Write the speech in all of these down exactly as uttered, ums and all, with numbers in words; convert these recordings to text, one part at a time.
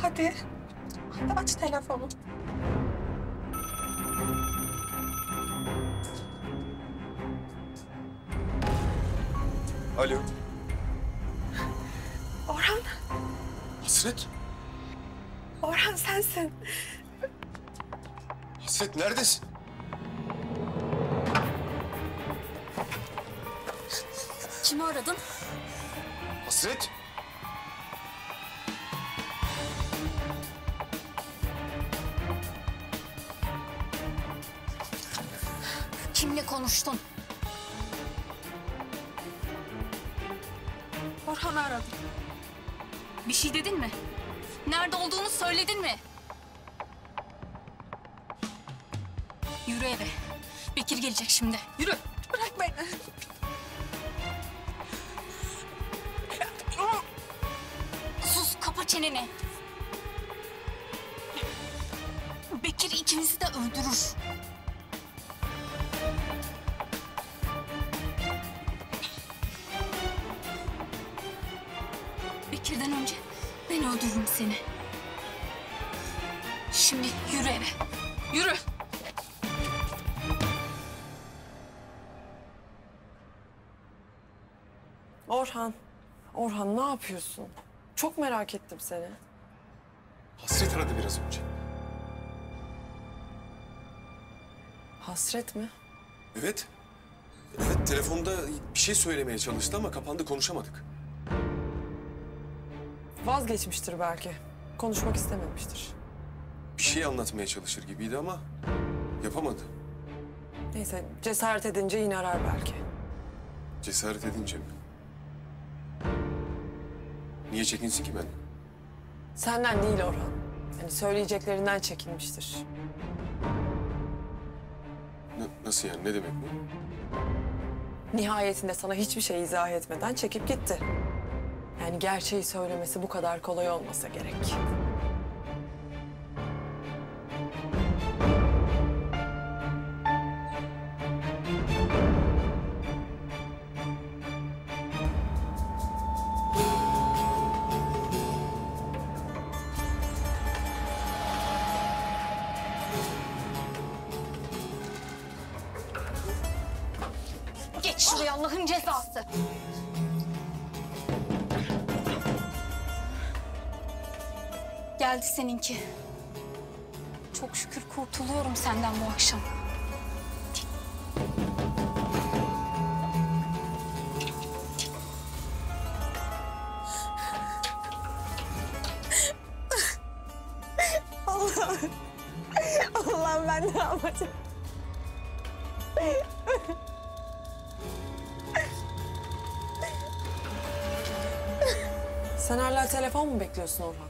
Hadi. Hadi aç telefonu. Alo. Orhan. Hasret. Orhan sensin. Hasret neredesin? Kimi aradın? Hasret. Kimle konuştun? Orhan'ı aradım. Bir şey dedin mi? Nerede olduğunu söyledin mi? Yürü eve. Bekir gelecek şimdi. Yürü. Bırak beni. Sus, kapa çeneni. Bekir ikimizi de öldürür. Bekir'den önce ben öldürürüm seni. Şimdi yürü eve. Yürü. Orhan, Orhan ne yapıyorsun? Çok merak ettim seni. Hasret aradı biraz önce. Hasret mi? Evet. Evet, telefonda bir şey söylemeye çalıştı ama kapandı, konuşamadık. Vazgeçmiştir belki. Konuşmak istememiştir. Bir şey anlatmaya çalışır gibiydi ama yapamadı. Neyse, cesaret edince yine arar belki. Cesaret edince mi? Niye çekinsin ki ben? Senden değil Orhan. Yani söyleyeceklerinden çekinmiştir. N- nasıl yani, ne demek bu? Nihayetinde sana hiçbir şey izah etmeden çekip gitti. Yani gerçeği söylemesi bu kadar kolay olmasa gerek. Geç şuraya, Allah'ın cezası. Geldi seninki. Çok şükür kurtuluyorum senden bu akşam. Allah'ım. Allah'ım ben ne yapacağım? Sen hala telefon mu bekliyorsun Orhan?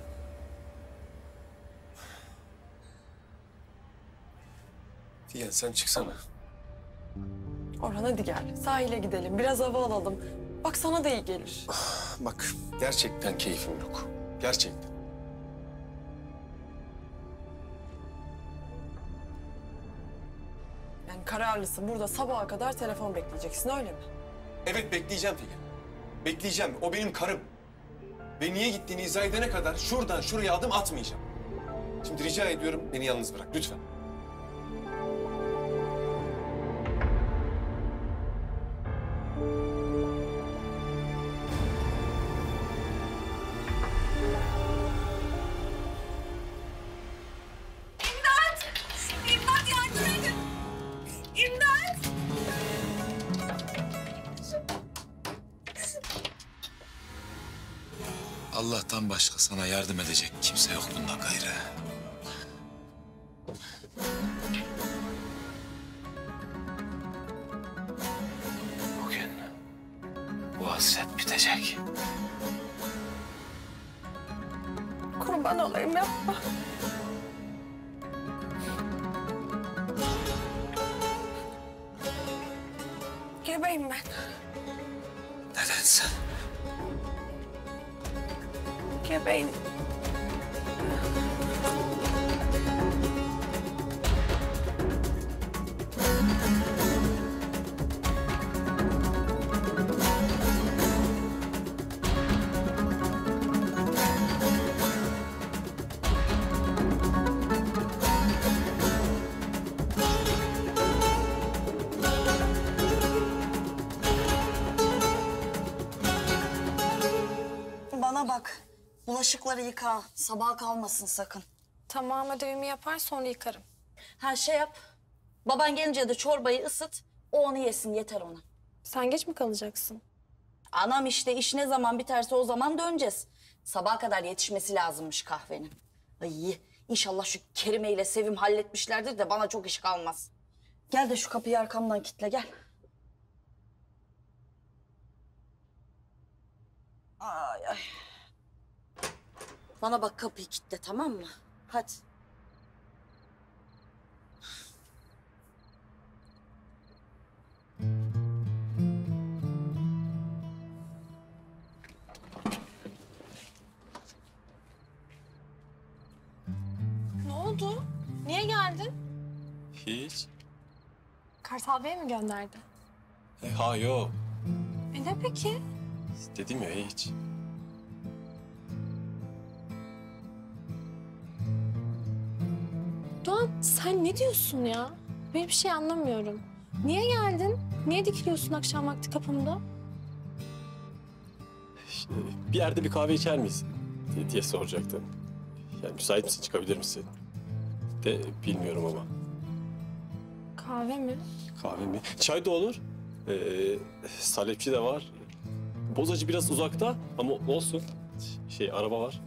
Figen sen çıksana. Orhan hadi gel. Sahile gidelim. Biraz hava alalım. Bak sana da iyi gelir. Bak, gerçekten keyfim yok. Gerçekten. Yani kararlısın. Burada sabaha kadar telefon bekleyeceksin öyle mi? Evet, bekleyeceğim Figen. Bekleyeceğim. O benim karım. Ve niye gittiğini izah edene kadar şuradan şuraya adım atmayacağım. Şimdi rica ediyorum, beni yalnız bırak lütfen. İmdat! İmdat yardım edin! İmdat! Allah'tan başka sana yardım edecek kimse yok bundan gayrı. Bugün bu hasret bitecek. Kurban olayım yapma. Gebeyim ben. Neden sen? Gebeyim. bulaşıkları yıka. Sabaha kalmasın sakın. Tamam, ödevimi yapar sonra yıkarım. Ha şey yap. Baban gelince de çorbayı ısıt. O onu yesin yeter ona. Sen geç mi kalacaksın? Anam işte iş ne zaman biterse o zaman döneceğiz. Sabaha kadar yetişmesi lazımmış kahvenin. Ay inşallah şu Kerime ile Sevim halletmişlerdir de bana çok iş kalmaz. Gel de şu kapıyı arkamdan kilitle gel. Ay ay. Bana bak kapıyı kilitle tamam mı? Hadi. Ne oldu? Niye geldin? Hiç. Kartal Bey mi gönderdi? E, ha yok. E ne peki? Dedim ya hiç. Doğan sen ne diyorsun ya? Ben bir şey anlamıyorum. Niye geldin? Niye dikiliyorsun akşam vakti kapımda? İşte bir yerde bir kahve içer miyiz diye, diye soracaktım. Yani müsait misin, çıkabilir misin? De bilmiyorum ama. Kahve mi? Kahve mi? Çay da olur. Ee, salepçi de var. Bozacı biraz uzakta ama olsun. Şey, araba var.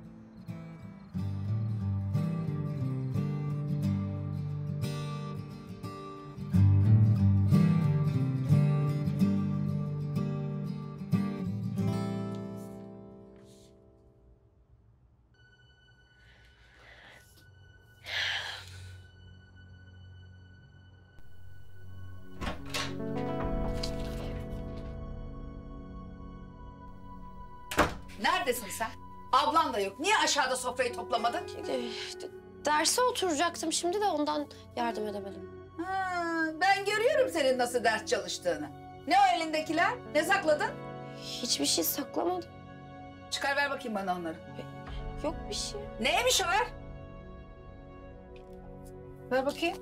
Neredesin sen? Ablan da yok. Niye aşağıda sofrayı toplamadın? Derse oturacaktım şimdi de ondan yardım edemedim. Ha, ben görüyorum senin nasıl ders çalıştığını. Ne o elindekiler? Ne sakladın? Hiçbir şey saklamadım. Çıkar ver bakayım bana onları. Yok bir şey. Neymiş o ver? Ver bakayım.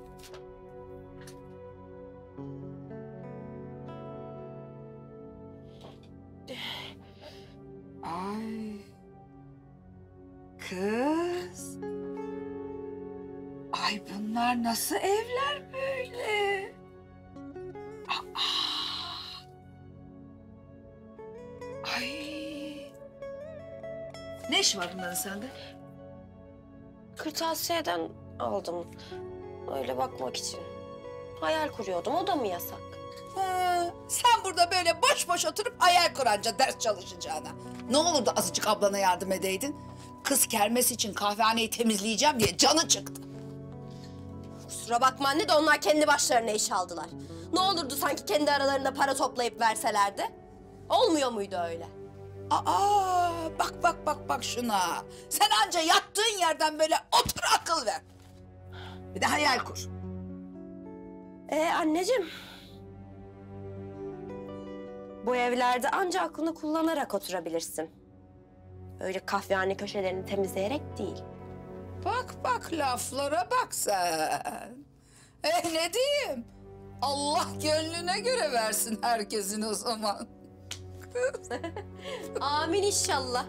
Ay. Kız. Ay bunlar nasıl evler böyle? Aa. Ay. Ne iş var bunların sende? Kırtasiyeden aldım. Öyle bakmak için. Hayal kuruyordum. O da mı yasak? Ha, sen burada böyle boş boş oturup hayal kuranca ders çalışacağına. Ne olurdu azıcık ablana yardım edeydin? Kız kermes için kahvehaneyi temizleyeceğim diye canı çıktı. Kusura bakma anne de onlar kendi başlarına iş aldılar. Ne olurdu sanki kendi aralarında para toplayıp verselerdi? Olmuyor muydu öyle? Aa, bak bak bak bak şuna. Sen anca yattığın yerden böyle otur akıl ver. Bir de hayal kur. Ee anneciğim. Bu evlerde anca aklını kullanarak oturabilirsin. Öyle kahvehane köşelerini temizleyerek değil. Bak bak laflara bak sen. E ne diyeyim? Allah gönlüne göre versin herkesin o zaman. Amin inşallah.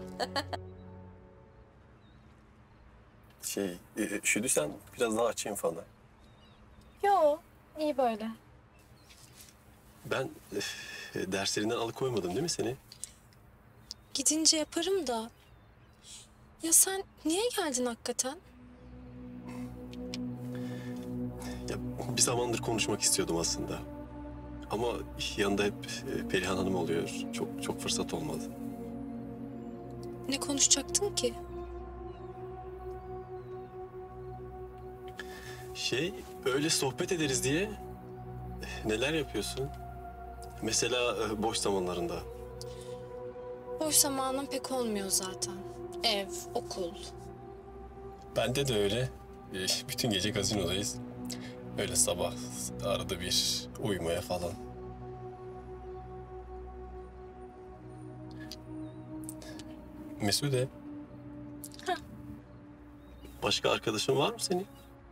Şey, e, üşüdüysen biraz daha açayım falan. Yo, iyi böyle. Ben e, derslerinden alıkoymadım değil mi seni? Gidince yaparım da. Ya sen niye geldin hakikaten? Ya bir zamandır konuşmak istiyordum aslında. Ama yanında hep e, Perihan Hanım oluyor. Çok çok fırsat olmadı. Ne konuşacaktın ki? Şey, öyle sohbet ederiz diye e, neler yapıyorsun? Mesela e, boş zamanlarında. Boş zamanım pek olmuyor zaten. Ev, okul. Bende de öyle. E, bütün gece gazinodayız. Öyle sabah arada bir uyumaya falan. Mesude. Başka arkadaşın var mı senin?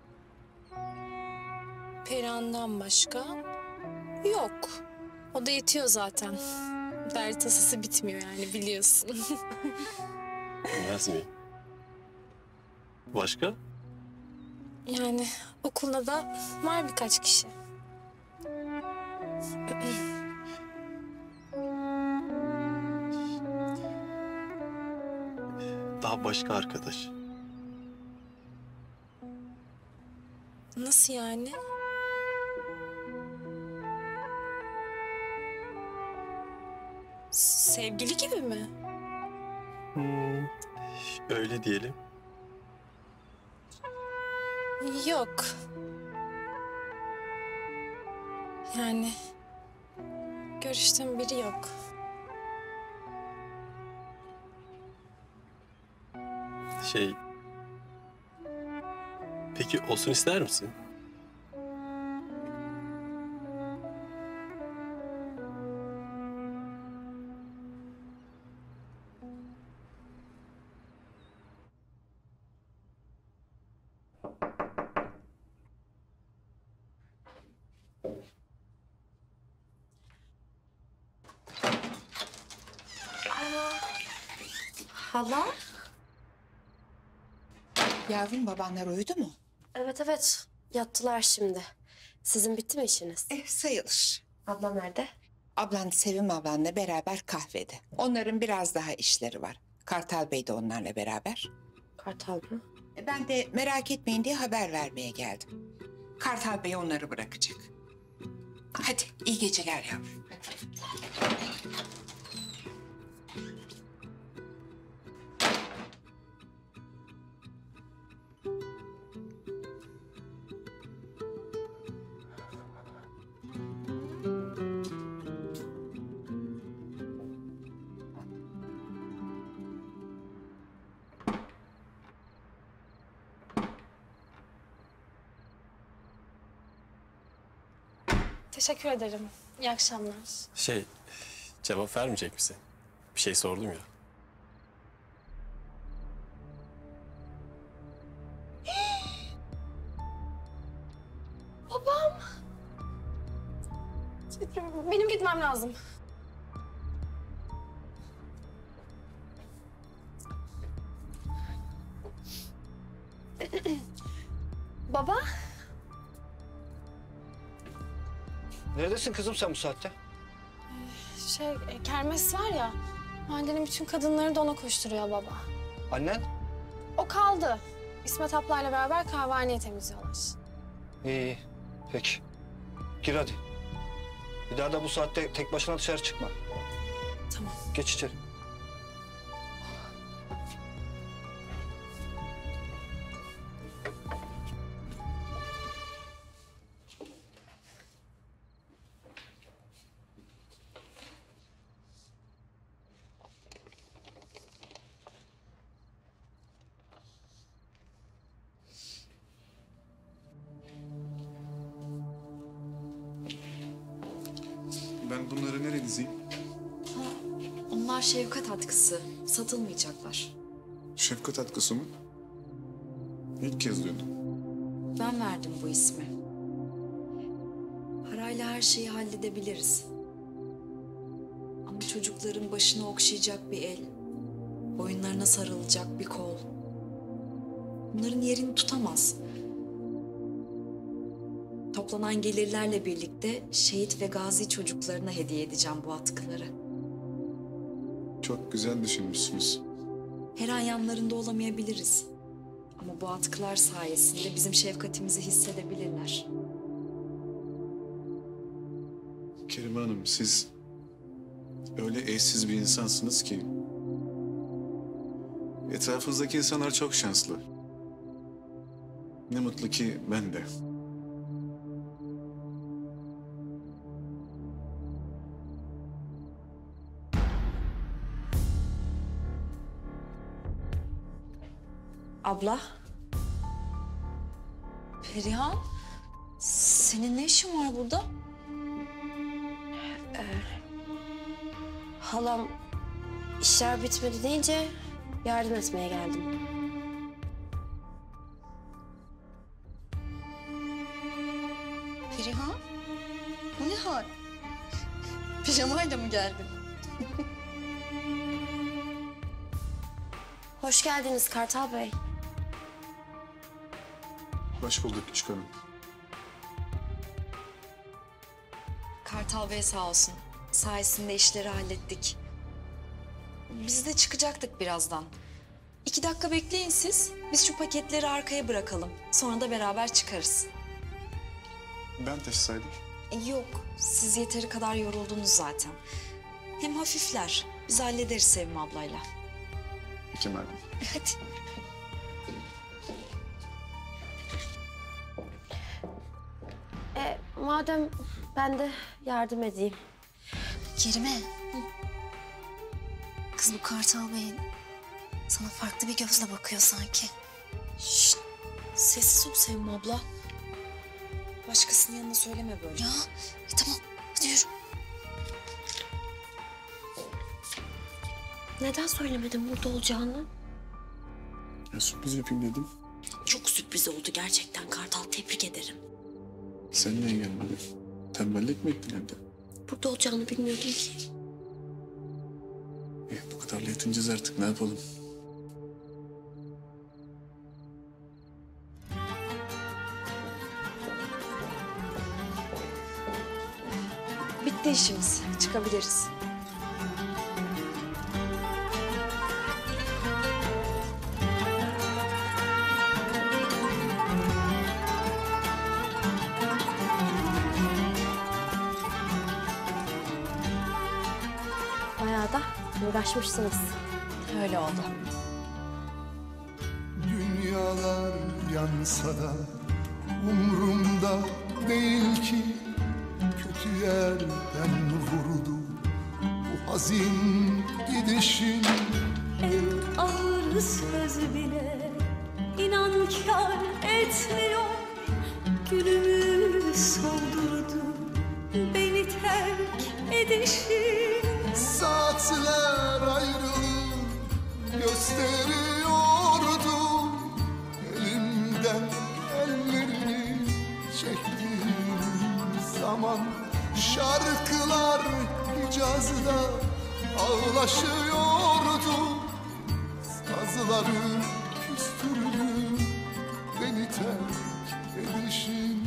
Perihan'dan başka yok. O da yetiyor zaten. Dert tasası bitmiyor yani biliyorsun. Bilmez miyim? Başka? Yani okulda da var birkaç kişi. Daha başka arkadaş. Nasıl yani? Sevgili gibi mi? Hmm, öyle diyelim. Yok. Yani görüştüğüm biri yok. Şey... Peki olsun ister misin? Hala? Yavrum babanlar uyudu mu? Evet evet. Yattılar şimdi. Sizin bitti mi işiniz? Eh sayılır. Ablam nerede? Ablan Sevim ablanla beraber kahvede. Onların biraz daha işleri var. Kartal Bey de onlarla beraber. Kartal mı? E, Ben de merak etmeyin diye haber vermeye geldim. Kartal Bey onları bırakacak. Hadi iyi geceler yavrum. Teşekkür ederim. İyi akşamlar. Şey, cevap vermeyecek misin? Bir şey sordum ya. Benim gitmem lazım. Baba, Neredesin kızım sen bu saatte? şey e, kermes var ya, mahallenin bütün kadınları da ona koşturuyor baba. Annen? O kaldı. İsmet ablayla beraber kahvehaneyi temizliyorlar. İyi, peki. Gir hadi. Bir daha da bu saatte tek başına dışarı çıkma. Tamam. Geç içeri. Ben bunları nereye dizeyim? Onlar şefkat atkısı. Satılmayacaklar. Şefkat atkısı mı? İlk kez duydum. Ben verdim bu ismi. Parayla her şeyi halledebiliriz. Ama çocukların başını okşayacak bir el, boyunlarına sarılacak bir kol. Bunların yerini tutamaz. Toplanan gelirlerle birlikte şehit ve gazi çocuklarına hediye edeceğim bu atkıları. Çok güzel düşünmüşsünüz. Her an yanlarında olamayabiliriz. Ama bu atkılar sayesinde bizim şefkatimizi hissedebilirler. Kerime Hanım, siz öyle eşsiz bir insansınız ki... etrafınızdaki insanlar çok şanslı. Ne mutlu ki ben de. Abla. Perihan. Senin ne işin var burada? Halam işler bitmedi deyince yardım etmeye geldim. Perihan. Bu ne hal? Pijamayla mı geldin? Hoş geldiniz Kartal Bey. Hoş bulduk küçük hanım. Kartal Bey sağ olsun. Sayesinde işleri hallettik. Biz de çıkacaktık birazdan. İki dakika bekleyin siz. Biz şu paketleri arkaya bırakalım. Sonra da beraber çıkarız. Ben taşısaydım. E, yok, siz yeteri kadar yoruldunuz zaten. Hem hafifler. Biz hallederiz Sevim ablayla. Peki madem. Hadi. E, madem ben de yardım edeyim. Kerime. Kız bu Kartal Bey'in sana farklı bir gözle bakıyor sanki. Şşt, sessiz ol Sevim abla. Başkasının yanına söyleme böyle. Ya e, tamam hadi yürü. Neden söylemedin burada olacağını? Ya sürpriz yapayım dedim. Çok sürpriz oldu gerçekten Kartal. Tebrik ederim. Sen niye gelmedin? Tembellik mi ettin evde? Burada olacağını bilmiyordum ki. Eh, bu kadarla yetineceğiz artık, ne yapalım? Bitti işimiz. Çıkabiliriz. Bayağı da uğraşmışsınız. Öyle oldu. Dünyalar yansa da umrumda değil ki, kötü yerden vurdu bu hazin gidişin. En ağır söz bile inankar etmiyor. Günümü soldurdu beni terk edişin. Saatler ayrılık gösteriyordu, elimden ellerini çektiğim zaman. Şarkılar Hicaz'da ağlaşıyordu, sazları küstürdü beni terk edişin.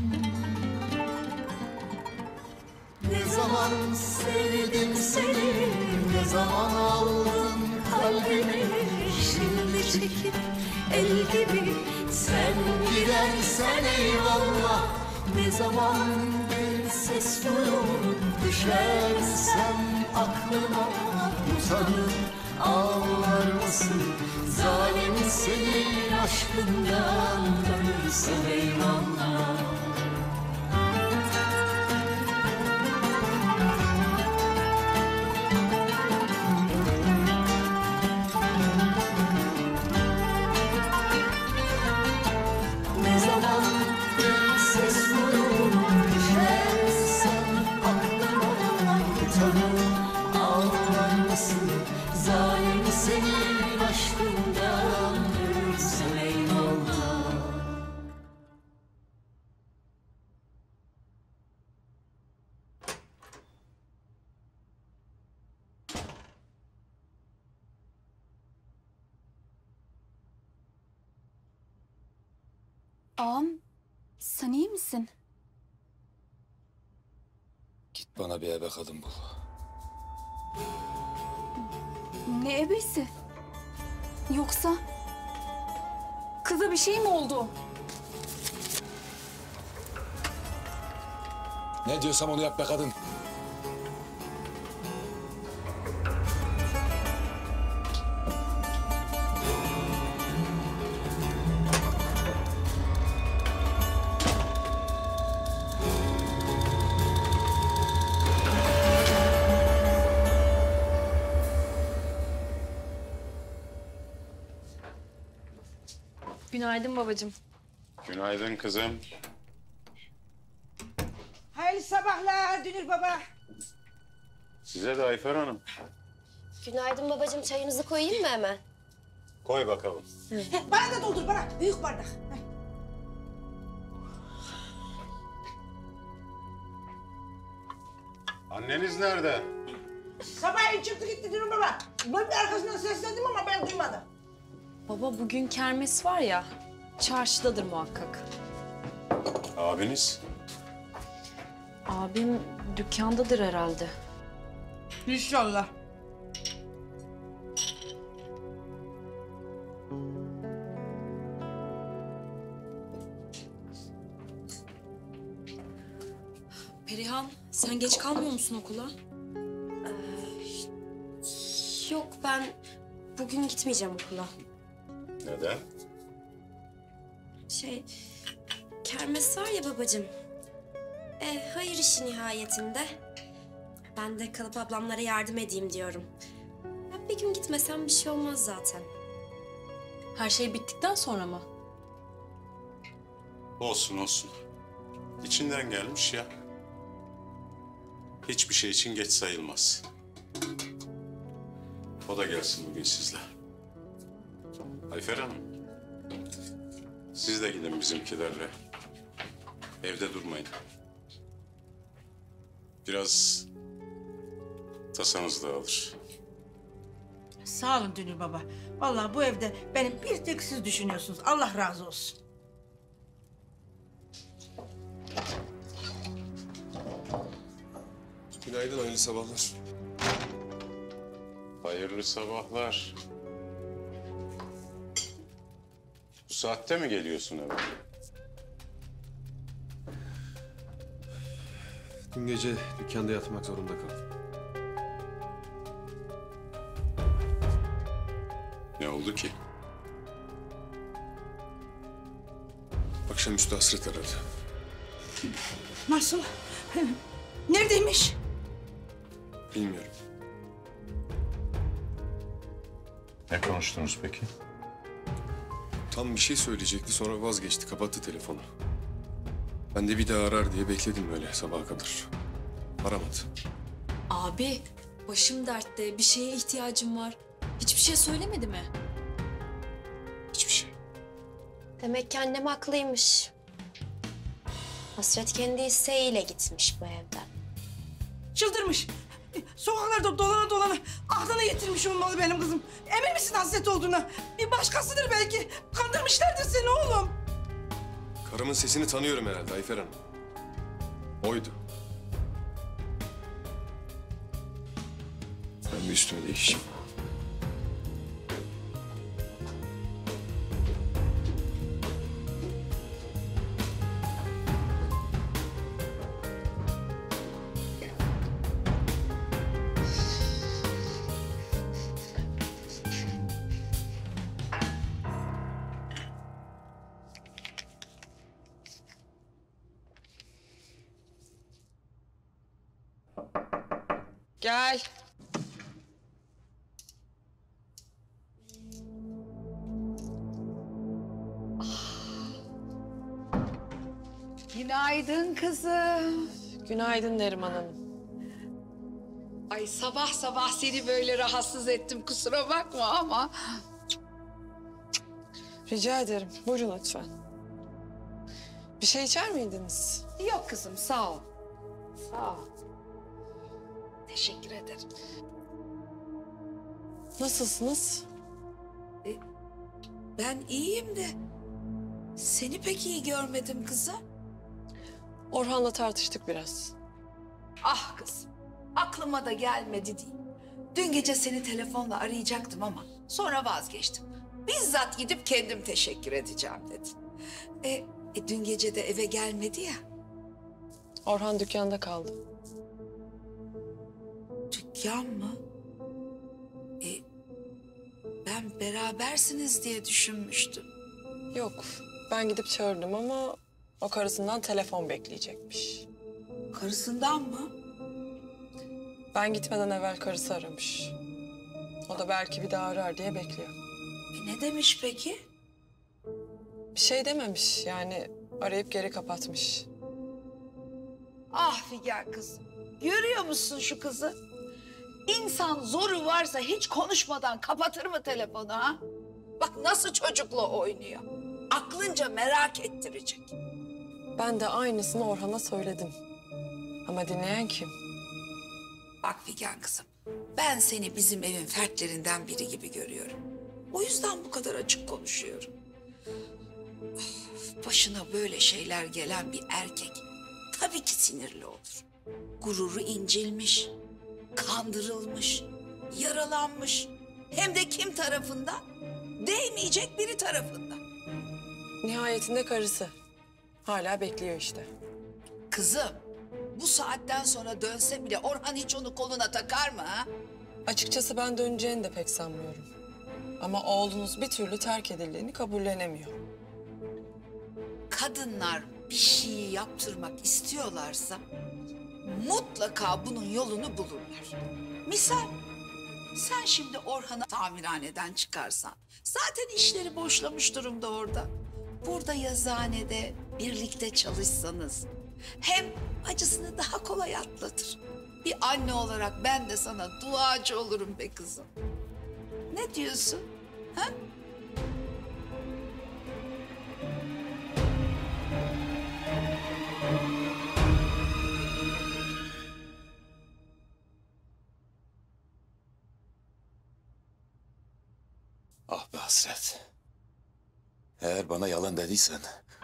Ne zaman sevdim seni, ne zaman aldın kalbimi. Şimdi çekip el gibi sen Gidersen eyvallah, ne zaman bir ses duyup düşersem aklıma. Utanır ağlar mısın, zalim senin aşkından dönürsen eyvallah. Ne zaman bir ses duyup düşersem aklıma. Utanır ağlar mısın, zalim senin aşkından ölürsen eyvallah. Ağam, sen iyi misin? Git bana bir ebe kadın bul. Ne ebesi? Yoksa kıza bir şey mi oldu? Ne diyorsam onu yap be kadın. Günaydın babacığım. Günaydın kızım. Hayırlı sabahlar Dünür baba. Size de Ayfer Hanım. Günaydın babacığım. Çayınızı koyayım mı hemen? Koy bakalım. Heh, bana da doldur bana. Büyük bardak. Heh. Anneniz nerede? Sabahleyin çıktı gitti Dünür baba. Ben de arkasından seslendim ama ben duymadım. Baba bugün kermes var ya, çarşıdadır muhakkak. Abiniz? Abim dükkandadır herhalde. İnşallah. Perihan, sen geç kalmıyor musun okula? Yok, ben bugün gitmeyeceğim okula. Neden? Şey, kermes var ya babacığım. E, hayır işi nihayetinde. Ben de kalıp ablamlara yardım edeyim diyorum. Ya bir gün gitmesem bir şey olmaz zaten. Her şey bittikten sonra mı? Olsun olsun. İçinden gelmiş ya. Hiçbir şey için geç sayılmaz. O da gelsin bugün sizle. Ayfer Hanım. Siz de gidin bizimkilerle. Evde durmayın. Biraz tasanız dağılır. Sağ olun Dünür Baba. Vallahi bu evde benim bir tek siz düşünüyorsunuz. Allah razı olsun. Günaydın, hayırlı sabahlar. Hayırlı sabahlar. Bu saatte mi geliyorsun eve? Dün gece dükkanda yatmak zorunda kaldım. Ne oldu ki? Akşamüstü Hasret aradı. Nasıl? Neredeymiş? Bilmiyorum. Ne konuştunuz peki? Tam bir şey söyleyecekti, sonra vazgeçti, kapattı telefonu. Ben de bir daha arar diye bekledim öyle sabaha kadar. Aramadı. Abi, başım dertte, bir şeye ihtiyacım var. Hiçbir şey söylemedi mi? Hiçbir şey. Demek ki annem haklıymış. Hasret kendi isteğiyle gitmiş bu evden. Çıldırmış. Sokaklarda dolana dolana aklına getirmiş olmalı benim kızım. Emin misin Hasret olduğuna? Bir başkasıdır belki. Kandırmışlardır seni oğlum. Karımın sesini tanıyorum herhalde Ayfer Hanım. Oydu. Ben bir üstüme değişeyim. Gel. Günaydın kızım. Günaydın Neriman Hanım. Ay sabah sabah seni böyle rahatsız ettim, kusura bakma ama. Rica ederim. Buyurun lütfen. Bir şey içer miydiniz? Yok kızım, sağ ol. Sağ ol. Teşekkür ederim. Nasılsınız? E, ben iyiyim de seni pek iyi görmedim kızım. Orhan'la tartıştık biraz. Ah kızım, aklıma da gelmedi değil. Dün gece seni telefonla arayacaktım ama sonra vazgeçtim. Bizzat gidip kendim teşekkür edeceğim dedim. E, e, dün gece de eve gelmedi ya. Orhan dükkanda kaldı. Dükkan mı? E, ben berabersiniz diye düşünmüştüm. Yok, ben gidip çağırdım ama o karısından telefon bekleyecekmiş. Karısından mı? Ben gitmeden evvel karısı aramış. O da belki bir daha arar diye bekliyor. E, ne demiş peki? Bir şey dememiş, yani arayıp geri kapatmış. Ah Figen kızım, görüyor musun şu kızı? İnsan zoru varsa hiç konuşmadan kapatır mı telefonu ha? Bak nasıl çocukla oynuyor. Aklınca merak ettirecek. Ben de aynısını Orhan'a söyledim. Ama dinleyen kim? Bak Figen kızım, ben seni bizim evin fertlerinden biri gibi görüyorum. O yüzden bu kadar açık konuşuyorum. Başına böyle şeyler gelen bir erkek tabii ki sinirli olur. Gururu incilmiş, kandırılmış, yaralanmış. Hem de kim tarafından? Değmeyecek biri tarafından. Nihayetinde karısı. Hala bekliyor işte. Kızım, bu saatten sonra dönse bile Orhan hiç onu koluna takar mı ha? Açıkçası ben döneceğini de pek sanmıyorum. Ama oğlunuz bir türlü terk edildiğini kabullenemiyor. Kadınlar bir şeyi yaptırmak istiyorlarsa mutlaka bunun yolunu bulurlar. Misal, sen şimdi Orhan'ı tamirhaneden çıkarsan zaten işleri boşlamış durumda orada. Burada yazıhanede birlikte çalışsanız hem acısını daha kolay atlatır. Bir anne olarak ben de sana duacı olurum be kızım. Ne diyorsun? Ha? Ah be Hasret. Eğer bana yalan dediysen...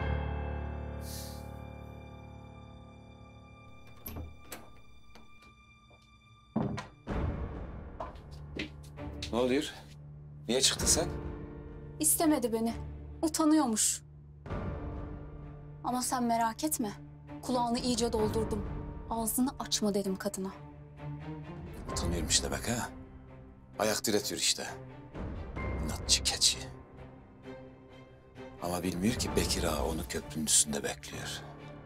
Ne oluyor? Niye çıktın sen? İstemedi beni. Utanıyormuş. Ama sen merak etme. Kulağını iyice doldurdum. Ağzını açma dedim kadına. Utanıyormuş demek ha. Ayak diretiyor işte. İnatçı keçi. Ama bilmiyor ki Bekir Ağa onu köprünün üstünde bekliyor.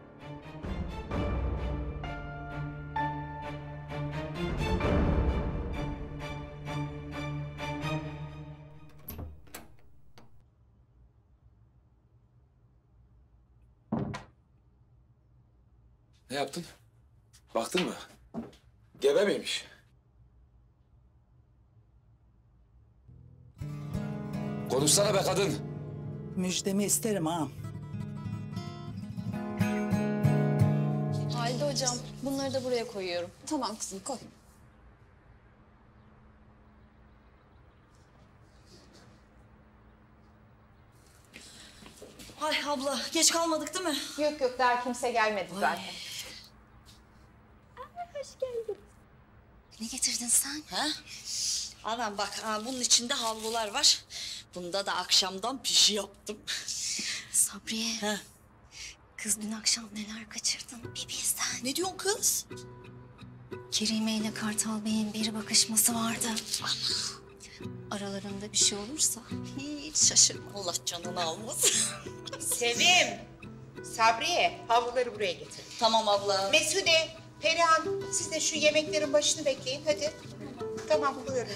Ne yaptın? Baktın mı? Gebe miymiş? Konuşsana be kadın. Müjdemi isterim ağam. Halide hocam, bunları da buraya koyuyorum. Tamam kızım, koy. Ay abla geç kalmadık değil mi? Yok yok daha kimse gelmedi zaten. Hoş geldin. Ne getirdin sen? Ha? Anam bak ha, bunun içinde havlular var. Bunda da akşamdan pişi yaptım. Sabriye. Ha? Kız dün akşam neler kaçırdın bir bilsen. Ne diyorsun kız? Kerime ile Kartal Bey'in bir bakışması vardı. Aralarında bir şey olursa hiç şaşırma. Allah canını almasın. Sevim, Sabriye havluları buraya getir. Tamam abla. Mesude, Perihan siz de şu yemeklerin başını bekleyin hadi. Tamam buyurun.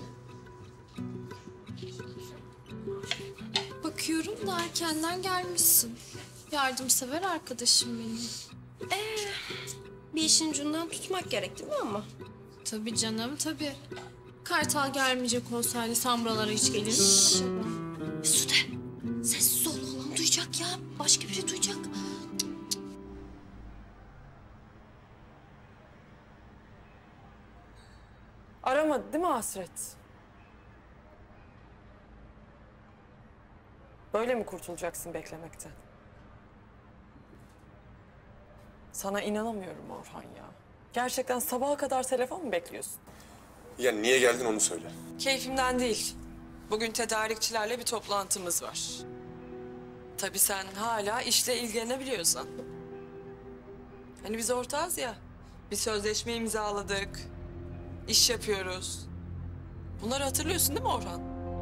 Bakıyorum da erkenden gelmişsin. Yardımsever arkadaşım benim. Ee, bir işin ucundan tutmak gerek değil mi ama? Tabii canım, tabii. Kartal gelmeyecek olsaydı sen buralara hiç gelir misin acaba? Mesude, sessiz ol, oğlan duyacak ya. Başka biri duyacak. Aramadı değil mi Hasret? Böyle mi kurtulacaksın beklemekten? Sana inanamıyorum Orhan ya. Gerçekten sabaha kadar telefon mu bekliyorsun? Ya niye geldin onu söyle. Keyfimden değil. Bugün tedarikçilerle bir toplantımız var. Tabii sen hala işle ilgilenebiliyorsan. Hani biz ortağız ya. Bir sözleşme imzaladık. İş yapıyoruz. Bunları hatırlıyorsun değil mi Orhan?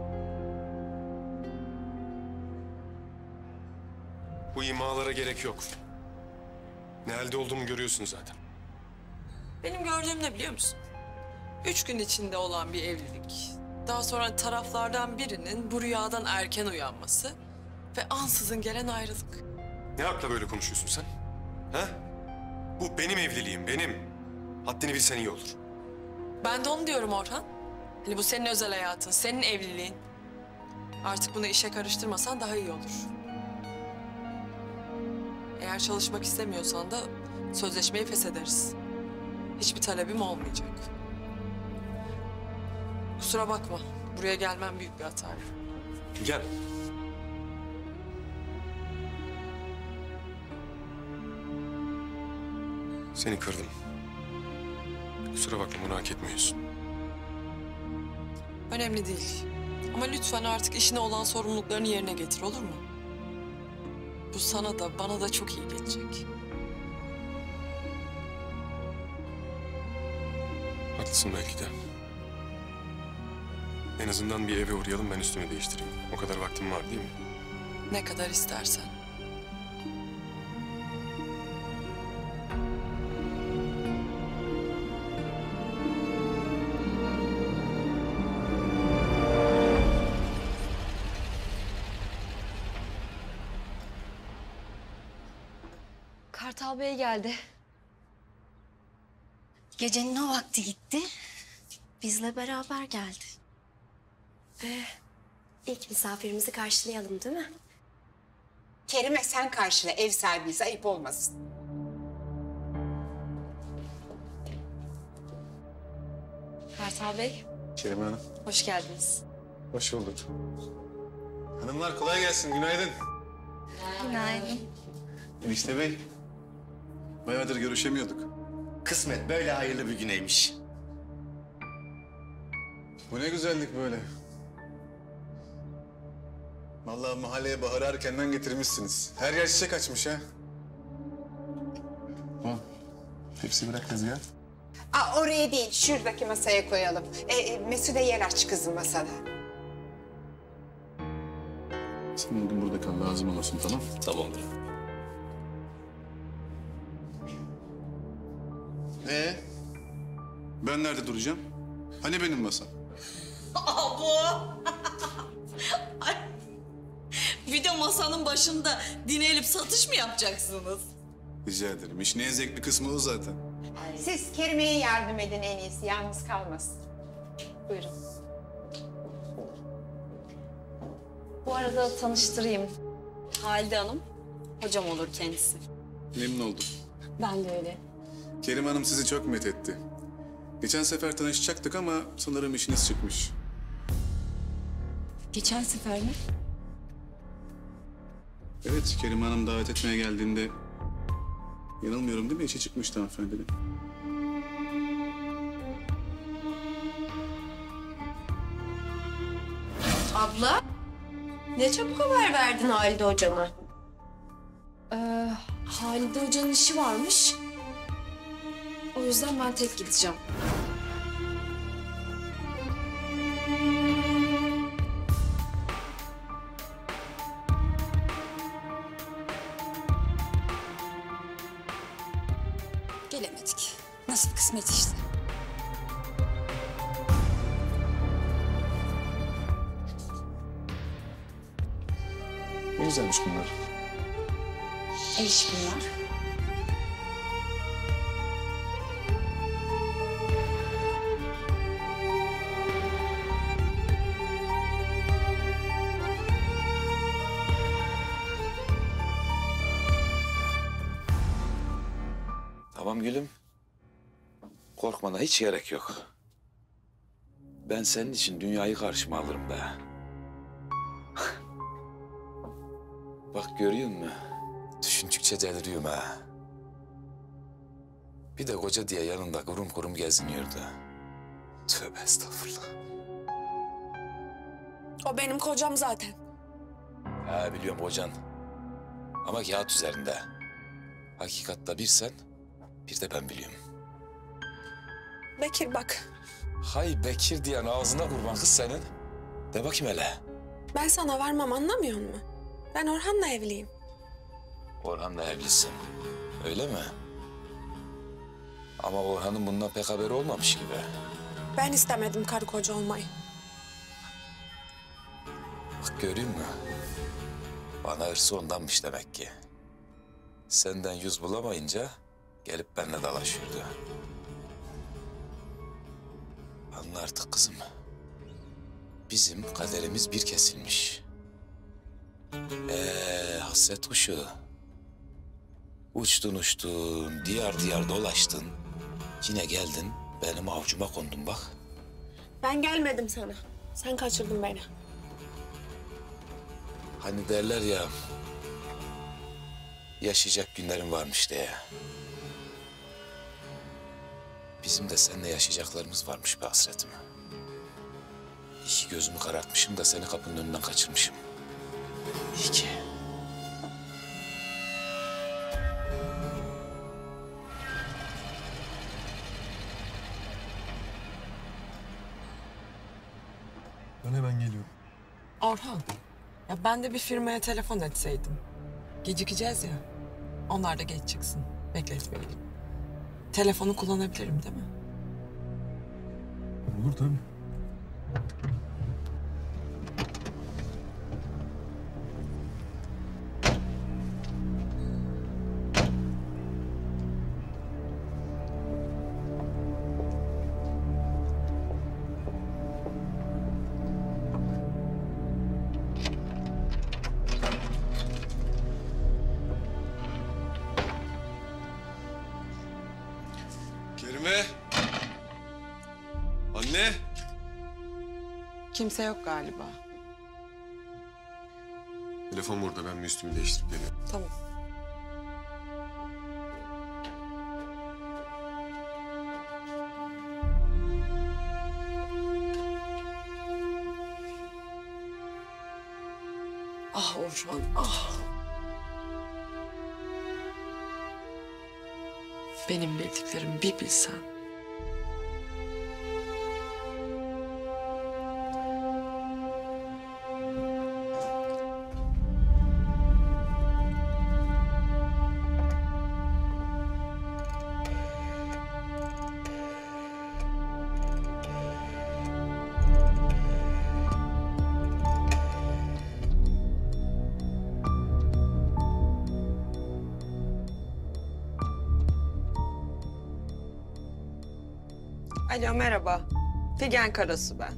Bu imalara gerek yok. Ne halde olduğumu görüyorsun zaten. Benim gördüğüm ne biliyor musun? Üç gün içinde olan bir evlilik. Daha sonra taraflardan birinin bu rüyadan erken uyanması ve ansızın gelen ayrılık. Ne hakla böyle konuşuyorsun sen? Ha? Bu benim evliliğim, benim. Haddini bilsen iyi olur. Ben de onu diyorum Orhan. Hani bu senin özel hayatın, senin evliliğin. Artık bunu işe karıştırmasan daha iyi olur. Eğer çalışmak istemiyorsan da sözleşmeyi feshederiz. Hiçbir talebim olmayacak. Kusura bakma, buraya gelmem büyük bir hataydı. Gel. Seni kırdım. Kusura bakma, bunu hak etmiyorsun. Önemli değil. Ama lütfen artık işine olan sorumluluklarını yerine getir, olur mu? Bu sana da bana da çok iyi gelecek. Haklısın belki de. En azından bir eve uğrayalım, ben üstümü değiştireyim. O kadar vaktim var değil mi? Ne kadar istersen. Kartal Bey geldi. Gecenin o vakti gitti. Bizle beraber geldi. Ee, ilk misafirimizi karşılayalım değil mi? Kerime sen karşıla, ev sahibiyiz, ayıp olmasın. Kartal Bey, Kerime Hanım. hoş geldiniz. Hoş bulduk. Hanımlar kolay gelsin, günaydın. Günaydın. Enişte Bey. Bayağıdır görüşemiyorduk. Kısmet böyle hayırlı bir güneymiş. Bu ne güzellik böyle. Vallahi mahalleye baharı erkenden getirmişsiniz. Her yer çiçek açmış ha. Ha. Hepsi bırak tezgah. Aa, oraya değil, şuradaki masaya koyalım. E, e, Mesude yer aç kızım masada. Sen bugün burada kal, lazım olasın, tamam? Tamamdır. Ee? Ben nerede duracağım? Hani benim masam? Abo! Ay, bir de masanın başında dinelip satış mı yapacaksınız? Rica ederim. İşin en zevkli kısmı o zaten. Siz Kerime'ye yardım edin en iyisi, yalnız kalmasın. Buyurun. Bu arada tanıştırayım. Halide Hanım, hocam olur kendisi. Memnun oldum. Ben de öyle. Kerim Hanım sizi çok methetti. Geçen sefer tanışacaktık ama sanırım işiniz çıkmış. Geçen sefer mi? Evet, Kerim Hanım davet etmeye geldiğinde... yanılmıyorum değil mi? İşi çıkmıştı hanımefendinin. Abla, ne çabuk haber verdin Halide hocama. Ee, Halide Hoca'nın işi varmış. O yüzden ben tek gideceğim. Gelemedik. Nasip kısmet işte. Ne güzelmiş bunlar. El iş bunlar. Tamam gülüm. Korkmana hiç gerek yok. Ben senin için dünyayı karşıma alırım be. Bak görüyor musun? Düşündükçe deliriyorum ha. Bir de koca diye yanında kurum kurum geziniyordu. Tövbe estağfurullah. O benim kocam zaten. Ha biliyorum kocan. Ama kağıt üzerinde. Hakikatta bir sen, bir de ben biliyorum. Bekir bak. Hay Bekir diyen ağzına kurban kız senin. De bakayım hele. Ben sana varmam, anlamıyor musun? Ben Orhan'la evliyim. Orhan'la evlisin. Öyle mi? Ama Orhan'ın bundan pek haberi olmamış gibi. Ben istemedim karı koca olmayı. Bak görüyor musun? Bana hırsı ondanmış demek ki. Senden yüz bulamayınca gelip benimle dalaşıyordu. Anla artık kızım. Bizim kaderimiz bir kesilmiş. Ee, hasret kuşu. Uçtun uçtun, diyar diyar dolaştın. Yine geldin, benim avucuma kondun bak. Ben gelmedim sana. Sen kaçırdın beni. Hani derler ya, yaşayacak günlerin varmış diye. Bizim de seninle yaşayacaklarımız varmış be hasretim. İyi ki gözümü karartmışım da seni kapının önünden kaçırmışım. İyi ki. Ben hemen geliyorum. Orhan, ya ben de bir firmaya telefon etseydim. Gecikeceğiz ya. Onlar da geç çıksın. Bekletmeyelim. Telefonu kullanabilirim değil mi? Olur tabii. Kerime. Anne. Kimse yok galiba. Telefon burada. Ben bir üstümü değiştirip geliyorum. Tamam. Ah Orhan, ah. Benim bildiklerimi bir bilsen. Alo, merhaba. Figen Karasu ben.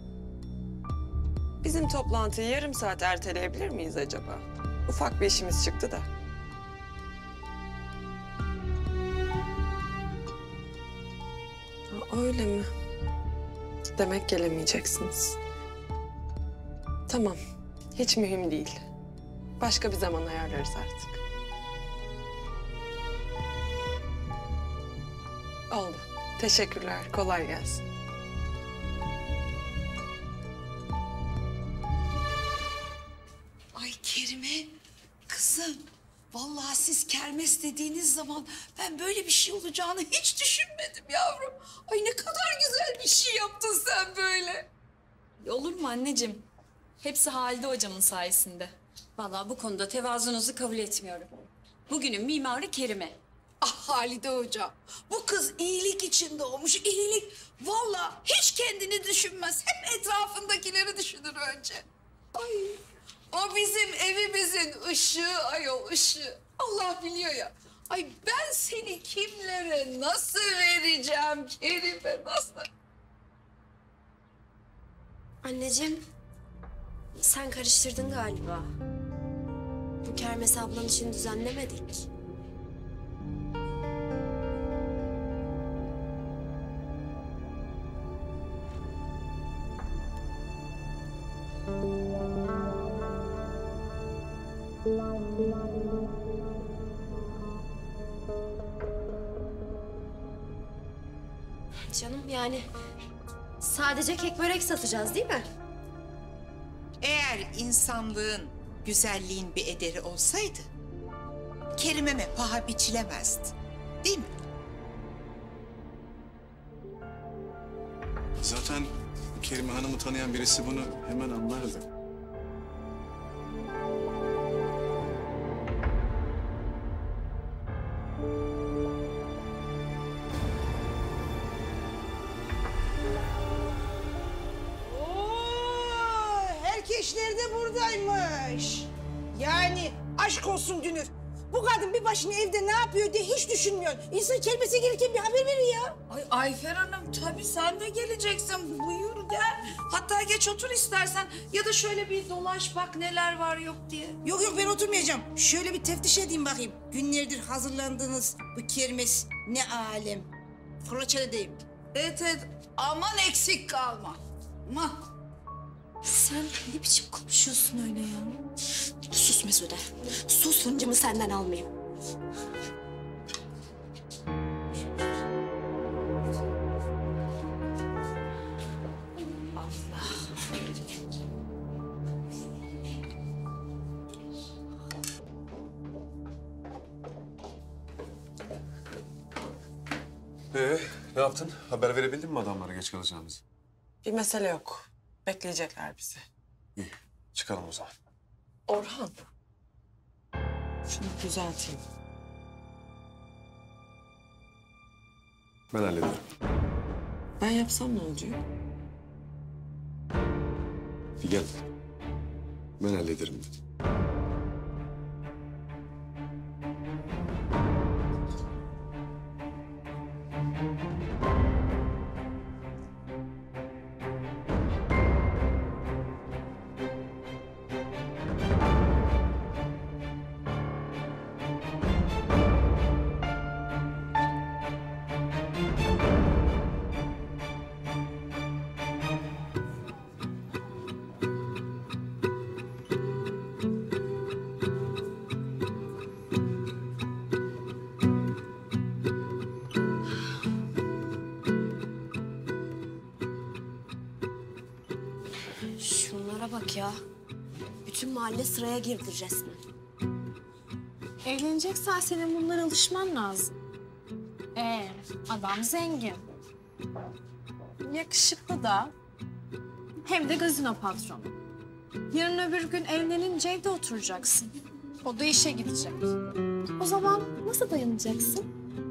Bizim toplantıyı yarım saat erteleyebilir miyiz acaba? Ufak bir işimiz çıktı da. Ha, öyle mi? Demek gelemeyeceksiniz. Tamam, hiç mühim değil. Başka bir zaman ayarlarız artık. Oldu. Teşekkürler. Kolay gelsin. Ay Kerime, kızım. Vallahi siz kermes dediğiniz zaman ben böyle bir şey olacağını hiç düşünmedim yavrum. Ay ne kadar güzel bir şey yaptın sen böyle. Olur mu anneciğim? Hepsi Halide hocamın sayesinde. Vallahi bu konuda tevazununuzu kabul etmiyorum. Bugünün mimarı Kerime. Ah Halide Hoca, bu kız iyilik için doğmuş, iyilik. Vallahi hiç kendini düşünmez, hep etrafındakileri düşünür önce. Ay, o bizim evimizin ışığı ayol, ışığı. Allah biliyor ya. Ay ben seni kimlere nasıl vereceğim Kerime, nasıl? Anneciğim, sen karıştırdın galiba. Bu kermes ablan için düzenlemedik. Canım yani sadece kek börek satacağız değil mi? Eğer insanlığın, güzelliğin bir ederi olsaydı Kerime'me paha biçilemezdi. Değil mi? Zaten Kerime Hanım'ı tanıyan birisi bunu hemen anlardı. Oo, herkesler de buradaymış. Yani aşk olsun Dünür. Bu kadın bir başına evde ne yapıyor diye hiç düşünmüyor. İnsan kelimesi gelirken bir haber verir ya. Ay Ayfer Hanım tabii sen de geleceksin. Buyur gel. Hatta geç otur istersen ya da şöyle bir dolaş bak neler var yok diye. Yok yok ben oturmayacağım. Şöyle bir teftiş edeyim bakayım. Günlerdir hazırlandığınız bu kermes ne alem. Kolaçan edeyim. Evet evet aman eksik kalma. Aman. Sen ne biçim konuşuyorsun öyle ya? Sus Mesude. Sus, hıncımı senden almayayım. Ee, ne yaptın? Haber verebildin mi adamlara geç kalacağımızı? Bir mesele yok. Bekleyecekler bizi. İyi, çıkalım o zaman. Orhan. Şunu düzelteyim. Ben hallederim. Ben yapsam ne olacak? Figen, ben hallederim dedim. Şunlara bak ya. Bütün mahalle sıraya girdi resmen. Evleneceksen senin bunlara alışman lazım. Ee, adam zengin. Yakışıklı da. Hem de gazino patronu. Yarın öbür gün evlenince evde oturacaksın. O da işe gidecek. O zaman nasıl dayanacaksın?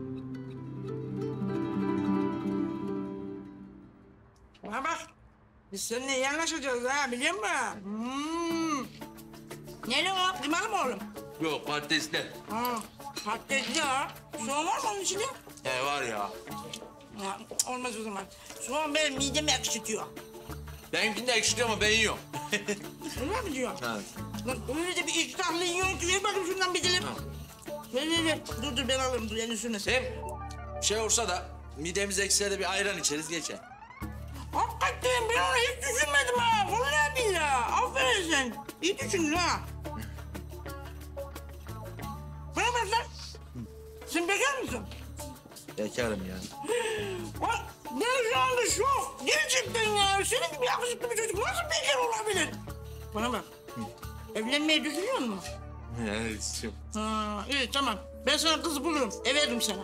Bana bak. Biz seninle iyi anlaşacağız ha, biliyor musun? Hmm. Ne o? Kıymalı mı oğlum? Yok patatesli. Ha, patatesli ha. Soğan var mı onun içinde? He var ya. Ya, olmaz o zaman. Soğan benim midemi ekşitiyor. Benimkini de ekşitiyor ama ben yiyorum. Öyle mi diyor? Evet. Lan öyle de bir iştahlı yiyorsun ki ver bakayım şundan bir dilim. Ver ver ver. Dur dur ben alırım dur elini sürme. Hem şey olsa da midemiz ekşiye de bir ayran içeriz geçer. Hakikaten ben onu hiç düşünmedim ha. Vallahi billahi. Aferin sen. İyi düşündün ha. Bana bak lan. Sen bekar mısın? Bekarım yani. Bak ben şu anda şok. Gerçekten ya. Senin gibi yakışıklı bir çocuk nasıl bekar olabilir? Bana bak. Evlenmeyi düşünüyor musun? Evet istiyorum. Ha, iyi tamam. Ben sana kız bulurum. Ev veririm sana.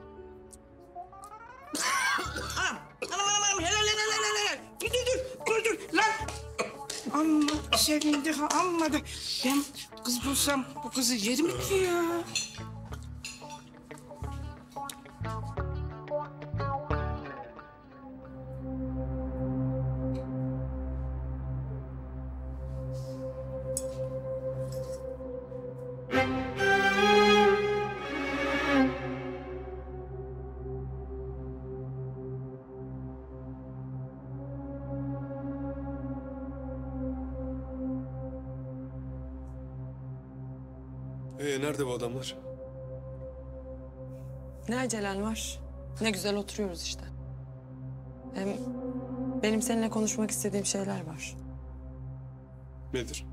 Anam, anam, anam, anam. Helal, helal, helal, helal. Dur, dur, dur, dur. Lan. Amma sevindi ha, amma da. Ben kız bulsam bu kızı yerim ki ya. Ee, nerede bu adamlar? Ne acelen var? Ne güzel oturuyoruz işte. Hem benim seninle konuşmak istediğim şeyler var. Nedir?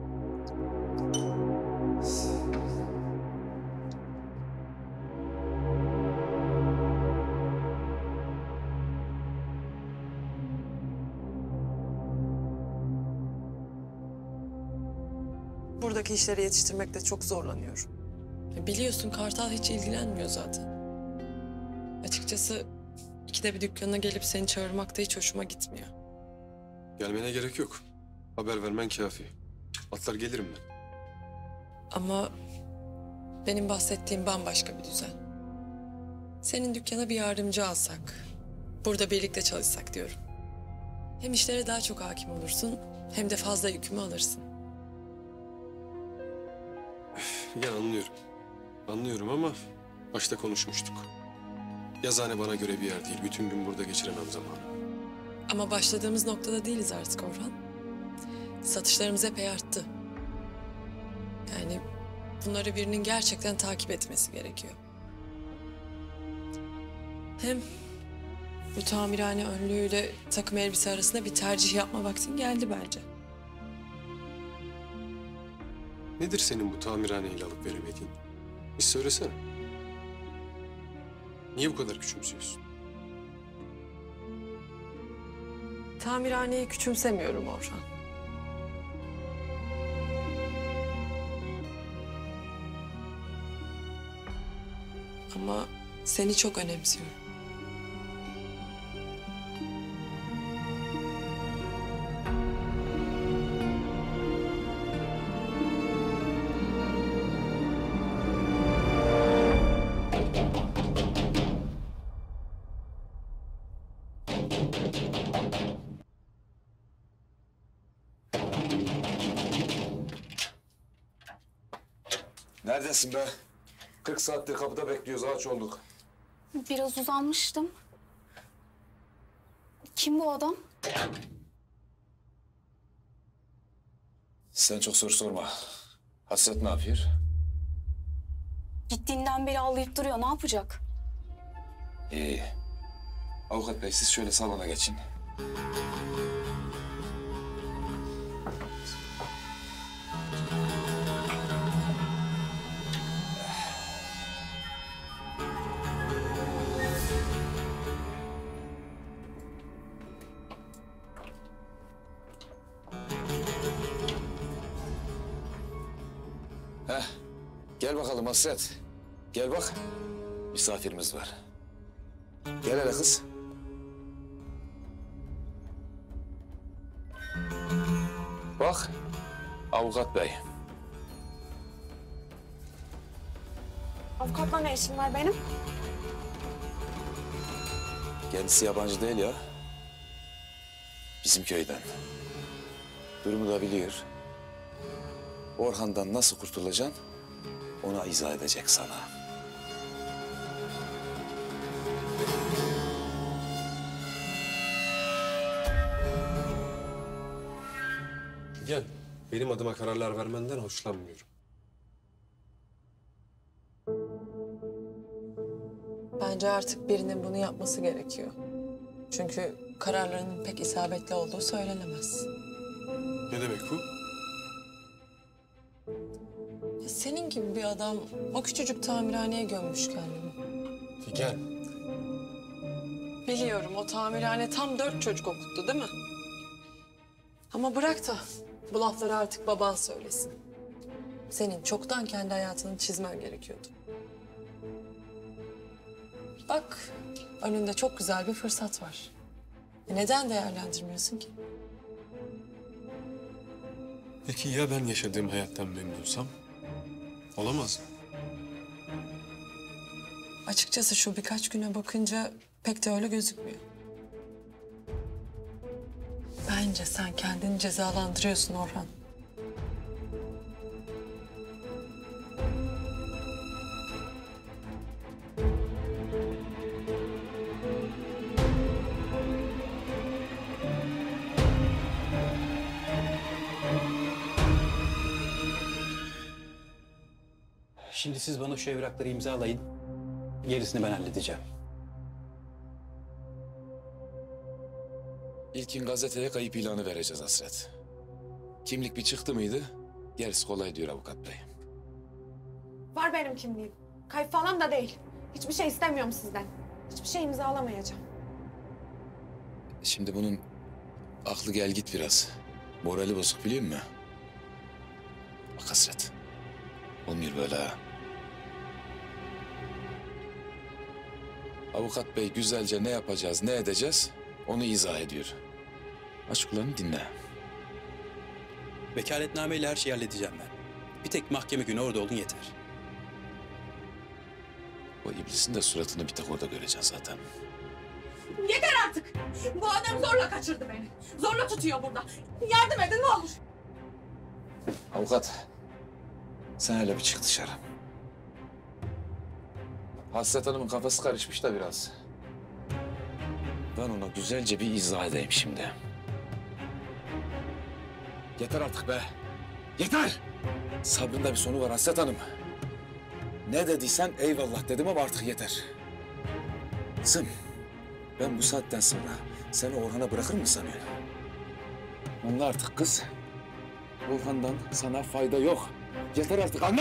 Buradaki işleri yetiştirmekte çok zorlanıyorum. Biliyorsun Kartal hiç ilgilenmiyor zaten. Açıkçası ikide bir dükkana gelip seni çağırmak da hiç hoşuma gitmiyor. Gelmene gerek yok. Haber vermen kafi. Atlar gelirim ben. Ama benim bahsettiğim bambaşka bir düzen. Senin dükkana bir yardımcı alsak, burada birlikte çalışsak diyorum. Hem işlere daha çok hakim olursun, hem de fazla yükümü alırsın. Ya anlıyorum. Anlıyorum ama başta konuşmuştuk. Yazıhane bana göre bir yer değil. Bütün gün burada geçiremem zamanı. Ama başladığımız noktada değiliz artık Orhan. Satışlarımız epey arttı. Yani bunları birinin gerçekten takip etmesi gerekiyor. Hem Bu tamirhane önlüğüyle takım elbise arasında bir tercih yapma vaktin geldi bence. Nedir senin bu tamirhaneyle alıp veremediğin? Bir söylesene. Niye bu kadar küçümsüyorsun? Tamirhaneyi küçümsemiyorum Orhan. Ama seni çok önemsiyorum. Neredesin be? kırk saattir kapıda bekliyoruz, aç olduk. Biraz uzanmıştım. Kim bu adam? Sen çok soru sorma. Hasret ne yapıyor? Gittiğinden beri ağlayıp duruyor. Ne yapacak? İyi. Avukat bey siz şöyle salona geçin. Heh. Gel bakalım Hasret. Gel bak. Misafirimiz var. Gel hele kız. Bak. Avukat bey. Avukatla ne işim var benim? Kendisi yabancı değil ya. Bizim köyden. Durumu da biliyor. Orhan'dan nasıl kurtulacaksın ona izah edecek sana. Gel. Benim adıma kararlar vermenden hoşlanmıyorum. Bence artık birinin bunu yapması gerekiyor. Çünkü kararlarının pek isabetli olduğu söylenemez. Ne demek bu? Ya senin gibi bir adam o küçücük tamirhaneye gömmüş kendini. Figen. Biliyorum o tamirhane tam dört çocuk okuttu değil mi? Ama bırak da bu lafları artık baban söylesin. Senin çoktan kendi hayatını çizmen gerekiyordu. Bak önünde çok güzel bir fırsat var. E neden değerlendirmiyorsun ki? Peki ya ben yaşadığım hayattan memnunsam? Olamaz mı? Açıkçası şu birkaç güne bakınca pek de öyle gözükmüyor. Bence sen kendini cezalandırıyorsun Orhan. Şimdi siz bana şu evrakları imzalayın. Gerisini ben halledeceğim. İlkin gazeteye kayıp ilanı vereceğiz Hasret. Kimlik bir çıktı mıydı? Gerisi kolay diyor avukat bey. Var benim kimliğim. Kayıp falan da değil. Hiçbir şey istemiyorum sizden. Hiçbir şey imzalamayacağım. Şimdi bunun aklı gel git biraz. Morali bozuk biliyor musun? Bak Hasret. Olmuyor böyle ha. Avukat bey güzelce ne yapacağız, ne edeceğiz onu izah ediyor. Aç kulağını dinle. Vekaletnameyle her şeyi halledeceğim ben. Bir tek mahkeme günü orada olun yeter. O iblisin de suratını bir tek orada göreceksin zaten. Yeter artık. Bu adam zorla kaçırdı beni. Zorla tutuyor burada. Yardım edin ne olur. Avukat, sen hele bir çık dışarı. Hasret Hanım'ın kafası karışmış da biraz. Ben ona güzelce bir izah edeyim şimdi. Yeter artık be. Yeter! Sabrında bir sonu var Hasret Hanım. Ne dediysen eyvallah dedim ama artık yeter. Kızım, Ben bu saatten sonra seni Orhan'a bırakır mı sanıyorsun? Anla artık kız. Orhan'dan sana fayda yok. Yeter artık anla!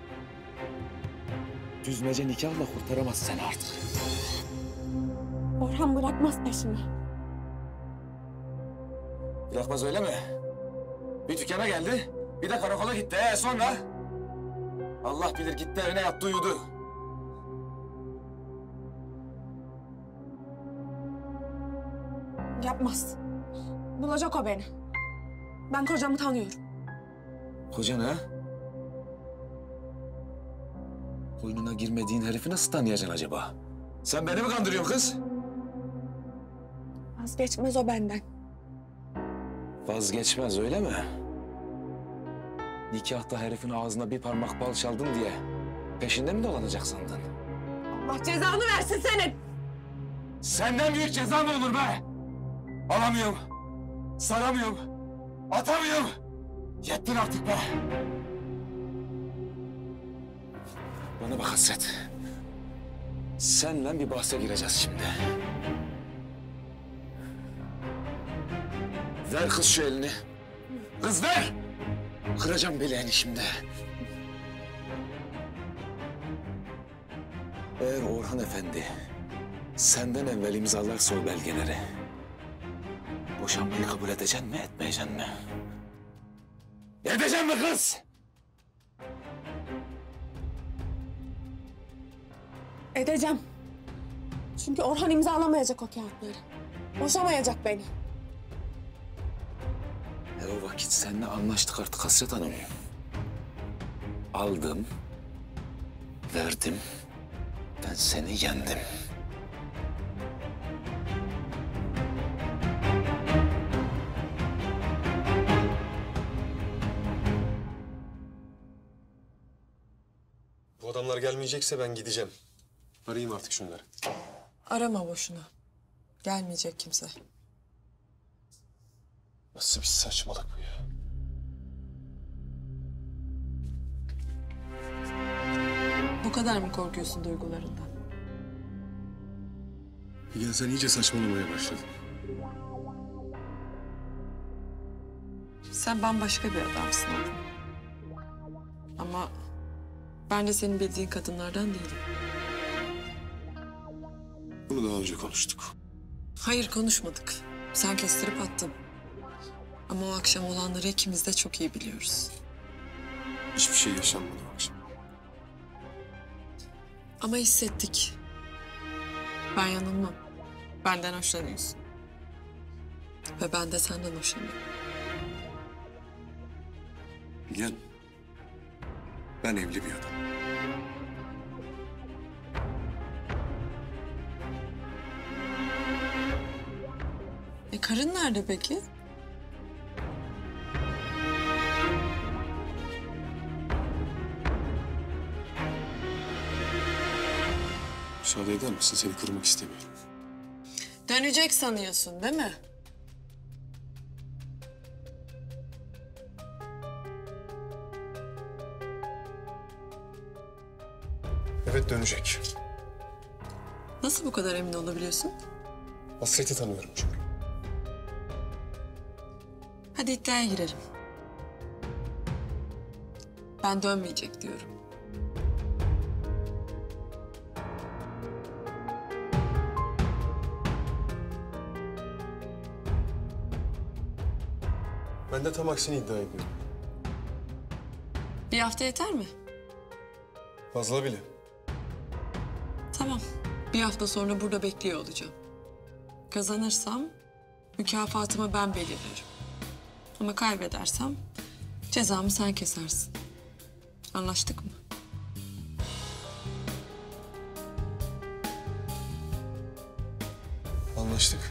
Düzmece nikahla kurtaramaz seni artık. Orhan bırakmaz peşimi. Bırakmaz öyle mi? Bir dükkana geldi, bir de karakola gitti. Ee, sonra? Allah bilir gitti evine yattı uyudu. Yapmaz. Bulacak o beni. Ben kocamı tanıyorum. Kocan ha? Koynuna girmediğin herifi nasıl tanıyacaksın acaba? Sen beni mi kandırıyorsun kız? Vazgeçmez o benden. Vazgeçmez öyle mi? Nikahta herifin ağzına bir parmak bal çaldın diye peşinde mi dolanacak sandın? Allah cezanı versin senin. Senden büyük ceza mı olur be? Alamıyorum, saramıyorum, atamıyorum. Yettin artık be. Bana bak Hasret. Seninle bir bahse gireceğiz şimdi. Ver kız şu elini. Kız ver! Kıracağım bileğini şimdi. Eğer Orhan Efendi senden evvel imzalarsa o belgeleri, boşanmayı kabul edeceksin mi, etmeyeceksin mi? Edeceksin mi kız? Edeceğim. Çünkü Orhan imzalamayacak o kağıtları. Boşamayacak beni. E o vakit seninle anlaştık artık Hasret Hanım. Aldım, verdim, ben seni yendim. Bu adamlar gelmeyecekse ben gideceğim. Arayayım artık şunları. Arama boşuna. Gelmeyecek kimse. Nasıl bir saçmalık bu ya? Bu kadar mı korkuyorsun duygularından? Figen sen iyice saçmalamaya başladın. Sen bambaşka bir adamsın oğlum. Ama ben de senin bildiğin kadınlardan değilim. Bunu daha önce konuştuk. Hayır konuşmadık. Sen kestirip attın. Ama o akşam olanları ikimiz de çok iyi biliyoruz. Hiçbir şey yaşanmadı o akşam. Ama hissettik. Ben yanılmam. Benden hoşlanıyorsun. Ve ben de senden hoşlanıyorum. Figen, ben evli bir adam. E karın nerede peki? Müsaade eder misin? Seni kırmak istemiyorum. Dönecek sanıyorsun değil mi? Evet dönecek. Nasıl bu kadar emin olabiliyorsun? Hasret'i tanıyorum çünkü. Hadi iddiaya girelim. Ben dönmeyecek diyorum. Ben de tam aksini iddia ediyorum. Bir hafta yeter mi? Fazla bile. Tamam. Bir hafta sonra burada bekliyor olacağım. Kazanırsam mükafatımı ben belirlerim. Ama kaybedersem cezamı sen kesersin. Anlaştık mı? Anlaştık.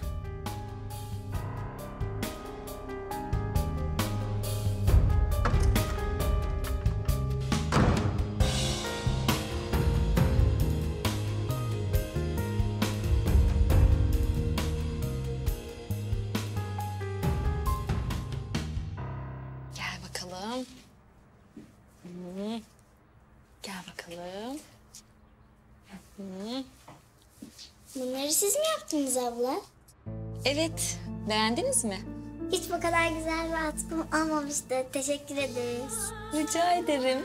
Gel bakalım. Hı. Gel bakalım. Hı. Bunları siz mi yaptınız abla? Evet. Beğendiniz mi? Hiç bu kadar güzel bir atkım olmamıştı. Teşekkür ederiz. Rica ederim.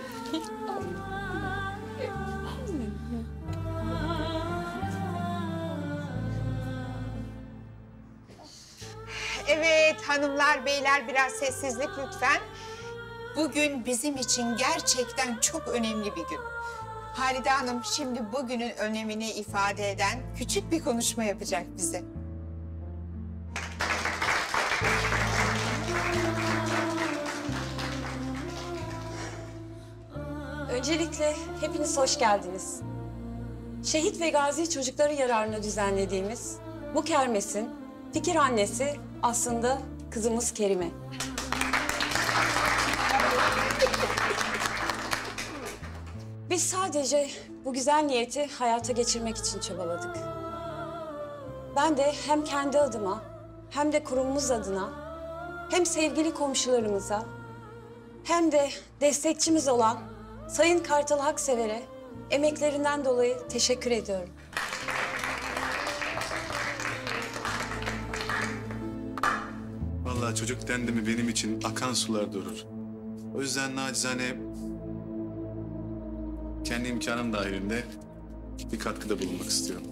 Evet hanımlar, beyler biraz sessizlik lütfen. Bugün bizim için gerçekten çok önemli bir gün. Halide Hanım şimdi bugünün önemini ifade eden küçük bir konuşma yapacak bize. Öncelikle hepiniz hoş geldiniz. Şehit ve gazi çocukları yararına düzenlediğimiz bu kermesin fikir annesi aslında kızımız Kerime. Biz sadece bu güzel niyeti hayata geçirmek için çabaladık. Ben de hem kendi adıma hem de kurumumuz adına hem sevgili komşularımıza hem de destekçimiz olan Sayın Kartal Haksever'e emeklerinden dolayı teşekkür ediyorum. Vallahi çocuk dendi mi benim için akan sular durur. O yüzden nacizane kendi imkanım dahilinde bir katkıda bulunmak istiyorum.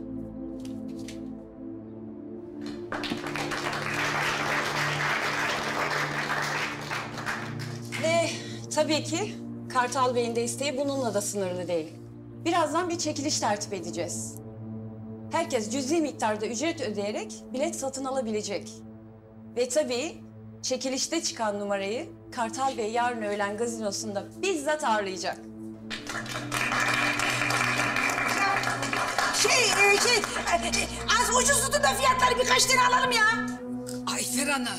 Ve tabii ki Kartal Bey'in de isteği bununla da sınırlı değil. Birazdan bir çekiliş tertip edeceğiz. Herkes cüzi miktarda ücret ödeyerek bilet satın alabilecek. Ve tabii çekilişte çıkan numarayı Kartal Bey yarın öğlen gazinosunda bizzat ağırlayacak. Şey, e, şey, e, az ucuz tutun da fiyatları birkaç tane alalım ya. Ayfer Ana.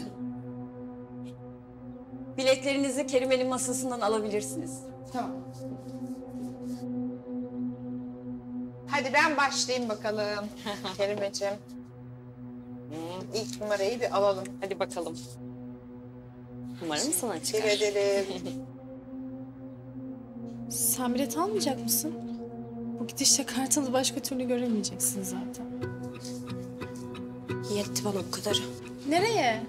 Biletlerinizi Kerime'nin masasından alabilirsiniz. Tamam. Hadi ben başlayayım bakalım Kerimeciğim. Hmm, ilk numarayı bir alalım. Hadi bakalım. Numara mı sana çıkar? Teşekkür ederim. Sen bilet almayacak mısın? Bu gidişle Kartal'ı başka türlü göremeyeceksin zaten. Yetti bana bu kadarı. Nereye?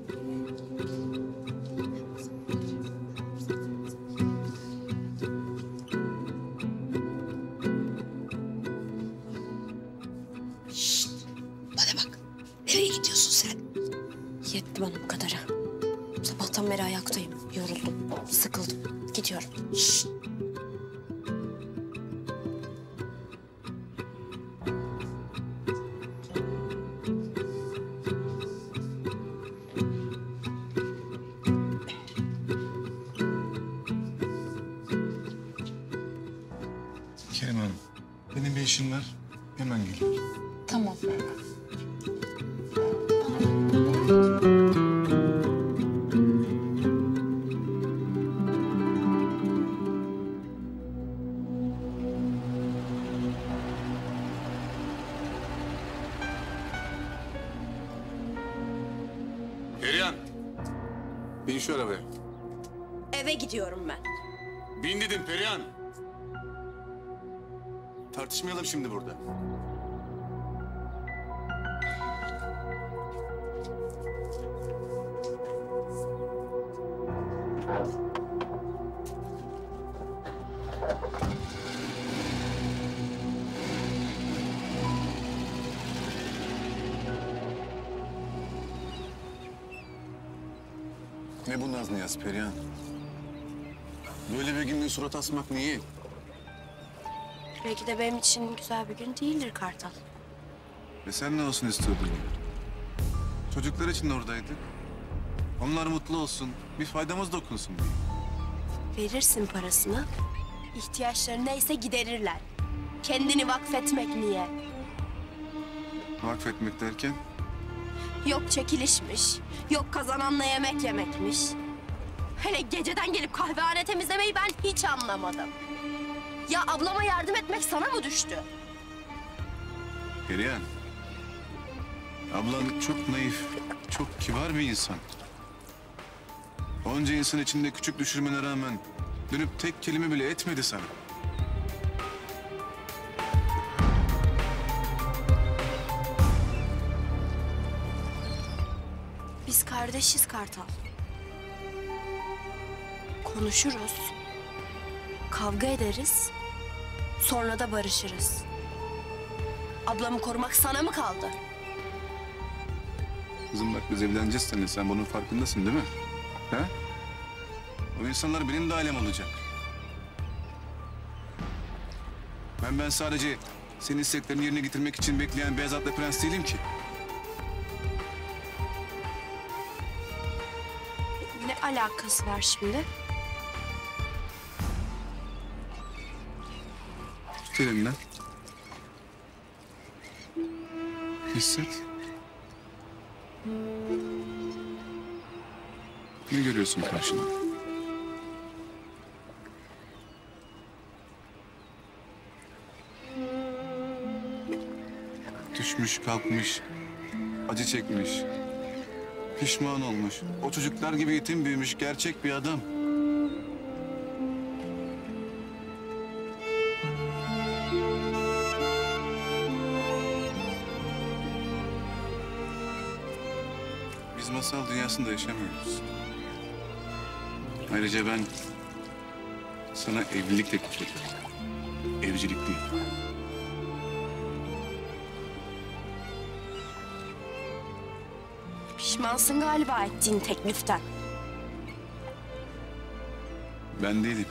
Şşt! Bana bak. Nereye gidiyorsun sen? Yetti bana bu kadarı. Sabahtan beri ayaktayım. Yoruldum, sıkıldım. Gidiyorum. Şşt! Kerim Hanım, benim bir işim var. Hemen geliyorum. Tamam. Perihan, bin şu arabaya. Eve gidiyorum ben. Bin dedim Perihan. Tartışmayalım şimdi burada. Ne bu naz niyaz Perihan? Böyle bir günde surat asmak niye? Belki de benim için güzel bir gün değildir Kartal. Ve sen ne olsun istiyordun? Çocuklar için oradaydık. Onlar mutlu olsun, bir faydamız dokunsun diye. Verirsin parasını. İhtiyaçları neyse giderirler. Kendini vakfetmek niye? Vakfetmek derken? Yok çekilişmiş, yok kazananla yemek yemekmiş. Hele geceden gelip kahvehane temizlemeyi ben hiç anlamadım. Ya ablama yardım etmek sana mı düştü? Perihan, ablan çok naif, çok kibar bir insan. Onca insan içinde küçük düşürmene rağmen dönüp tek kelime bile etmedi sana. Biz kardeşiz Kartal. Konuşuruz. Kavga ederiz. Sonra da barışırız. Ablamı korumak sana mı kaldı? Kızım bak biz evleneceğiz seninle. Sen bunun farkındasın değil mi? He? O insanlar benim de ailem olacak. Ben ben sadece senin isteklerini yerine getirmek için bekleyen beyaz atlı prens değilim ki. Ne alakası var şimdi? Tut elimden. Hisset. Ne görüyorsun karşında? Düşmüş, kalkmış, acı çekmiş, pişman olmuş. O çocuklar gibi yetim büyümüş gerçek bir adam. Biz masal dünyasında yaşamıyoruz. Ayrıca ben sana evlilik teklif ediyorum. Evcilik değil. Pişmansın galiba ettiğin tekliften. Ben değilim.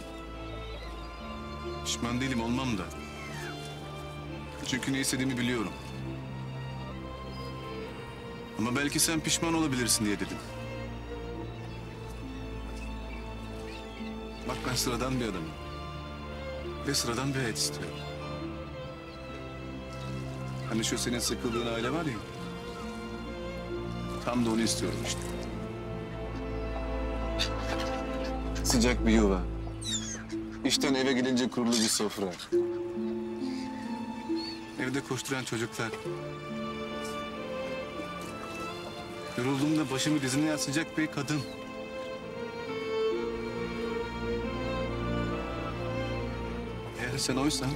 Pişman değilim, olmam da. Çünkü ne istediğimi biliyorum. Ama belki sen pişman olabilirsin diye dedim. Bak ben sıradan bir adamım. Ve sıradan bir hayat istiyorum. Hani şu senin sıkıldığın aile var ya. Tam da onu istiyorum işte. Sıcak bir yuva. İşten eve gidince kurulu bir sofra. Evde koşturan çocuklar. Yorulduğumda başımı dizine yaslayacak bir kadın. Eğer sen oysan...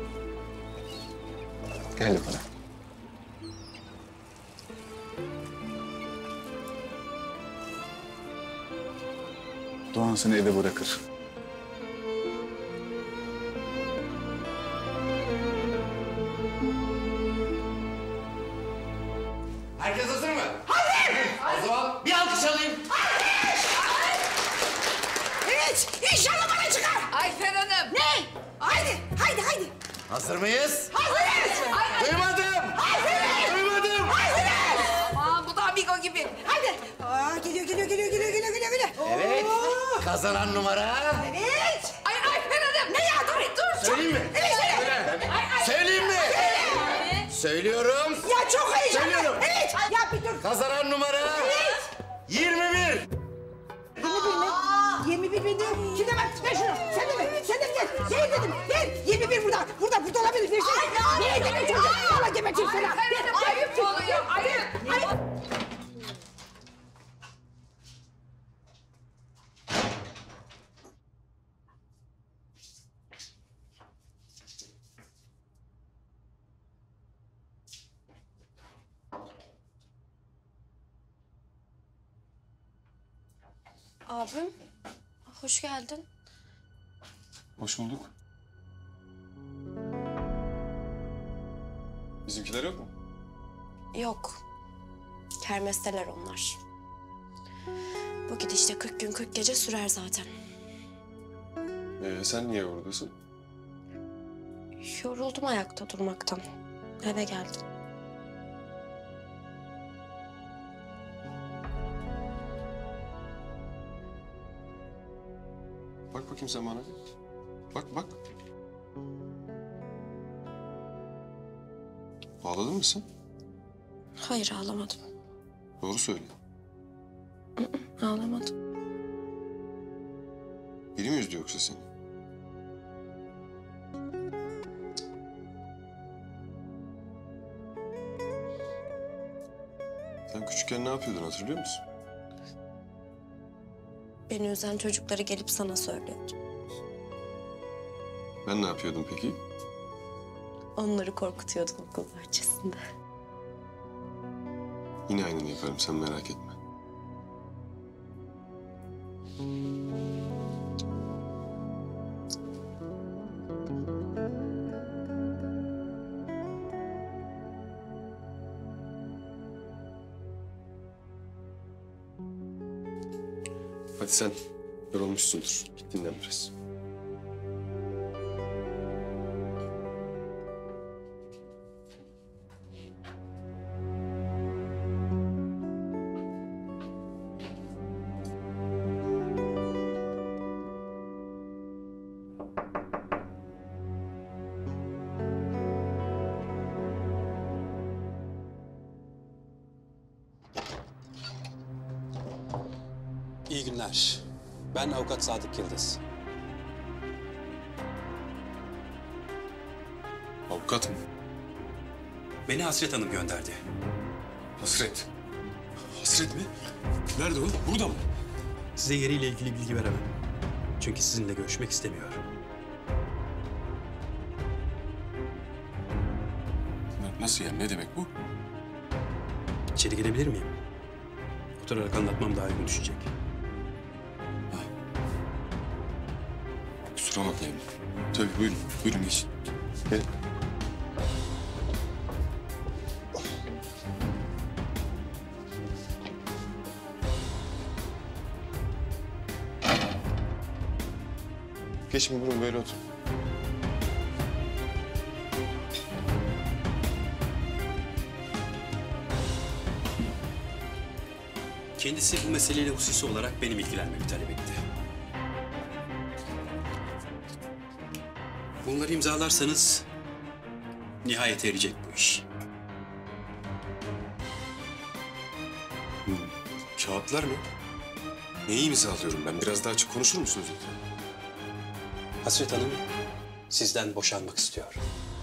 Gel bana. Doğan seni eve bırakır. Herkes hazır mı? Hazır! O zaman bir alkış alayım. Evet, inşallah bana çıkar. Ayfer Hanım. Ne? Haydi, haydi, haydi. Hazır mıyız? Hazırız. Duymadım. Hazırız. Duymadım. Hazırız. Aman bu da amigo gibi. Haydi. Aa, geliyor, geliyor, geliyor, geliyor, geliyor, geliyor, geliyor. Evet. Oo. Kazanan numara. Evet. Ay Ayfer Hanım. Ne ya? Dur, dur. Söyleyeyim mi? Evet, söyle. Söyle. Ay, ay. Söyleyeyim mi? Söyle. Söylüyorum. Ya çok heyecanlı. Söylüyorum. Evet. Ya bir dur. Kazanan numara. Evet. yirmi bir. yirmi bir mi? yirmi bir mi diyor? Kim demem? Ver şunu. Sen de mi? Sen de mi gel? Gel dedim. Gel. yirmi bir burada. Burada. Burada olabilir. Versene. Niye deme çocuk? Valla geberteyim seni. Dedim. Ayıp oluyor. Ayıp. Ayıp. Abim, hoş geldin. Hoş bulduk. Bizimkiler yok mu? Yok. Kermesteler onlar. Bu gidişte kırk gün kırk gece sürer zaten. Ee, sen niye oradasın? Yoruldum ayakta durmaktan. Eve geldim. Bak bakayım sen bana. Bak bak. Ağladın mı sen? Hayır ağlamadım. Doğru söyle. Ağlamadım. Biri mi üzdü yoksa seni? Sen küçükken ne yapıyordun hatırlıyor musun? Beni üzen çocukları gelip sana söylüyordu. Ben ne yapıyordum peki? Onları korkutuyordum okul bahçesinde. Yine aynını yaparım sen merak etme. Hadi sen yorulmuşsundur. Git dinlen biraz. İyi günler. Ben avukat Sadık Yıldız. Avukat mı? Beni Hasret Hanım gönderdi. Hasret. Hasret mi? Nerede o? Burada mı? Size yeriyle ilgili bilgi veremem. Çünkü sizinle görüşmek istemiyor. Nasıl yani? Ne demek bu? İçeri girebilir miyim? Oturarak anlatmam daha uygun düşecek. Kusura bakmayın. Tabii buyurun. Buyurun geçin. Gelin. Geçin buyurun böyle oturun. Kendisi bu meseleyle hususi olarak benim ilgilenmemi talep etti. Bunları imzalarsanız nihayete erecek bu iş. Hmm. Kağıtlar mı? Neyi imzalıyorum ben? Biraz daha açık konuşur musunuz lütfen? Hasret Hanım sizden boşanmak istiyor.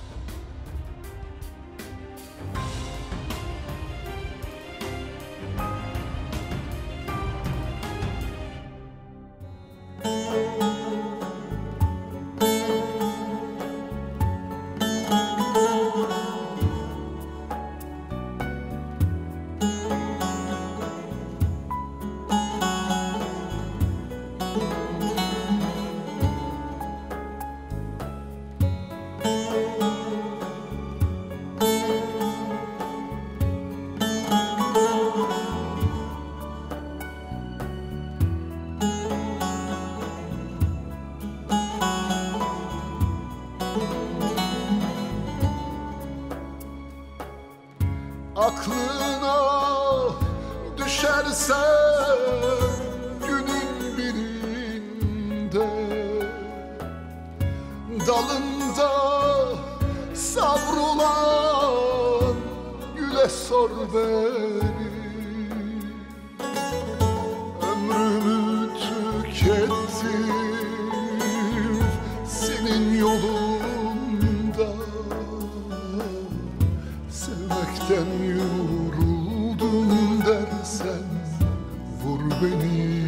Aklına düşerse günün birinde dalında savrulan güle sor beni. Ömrümü tükettim senin yolunda, sevmekten yoruldum dersen vur beni.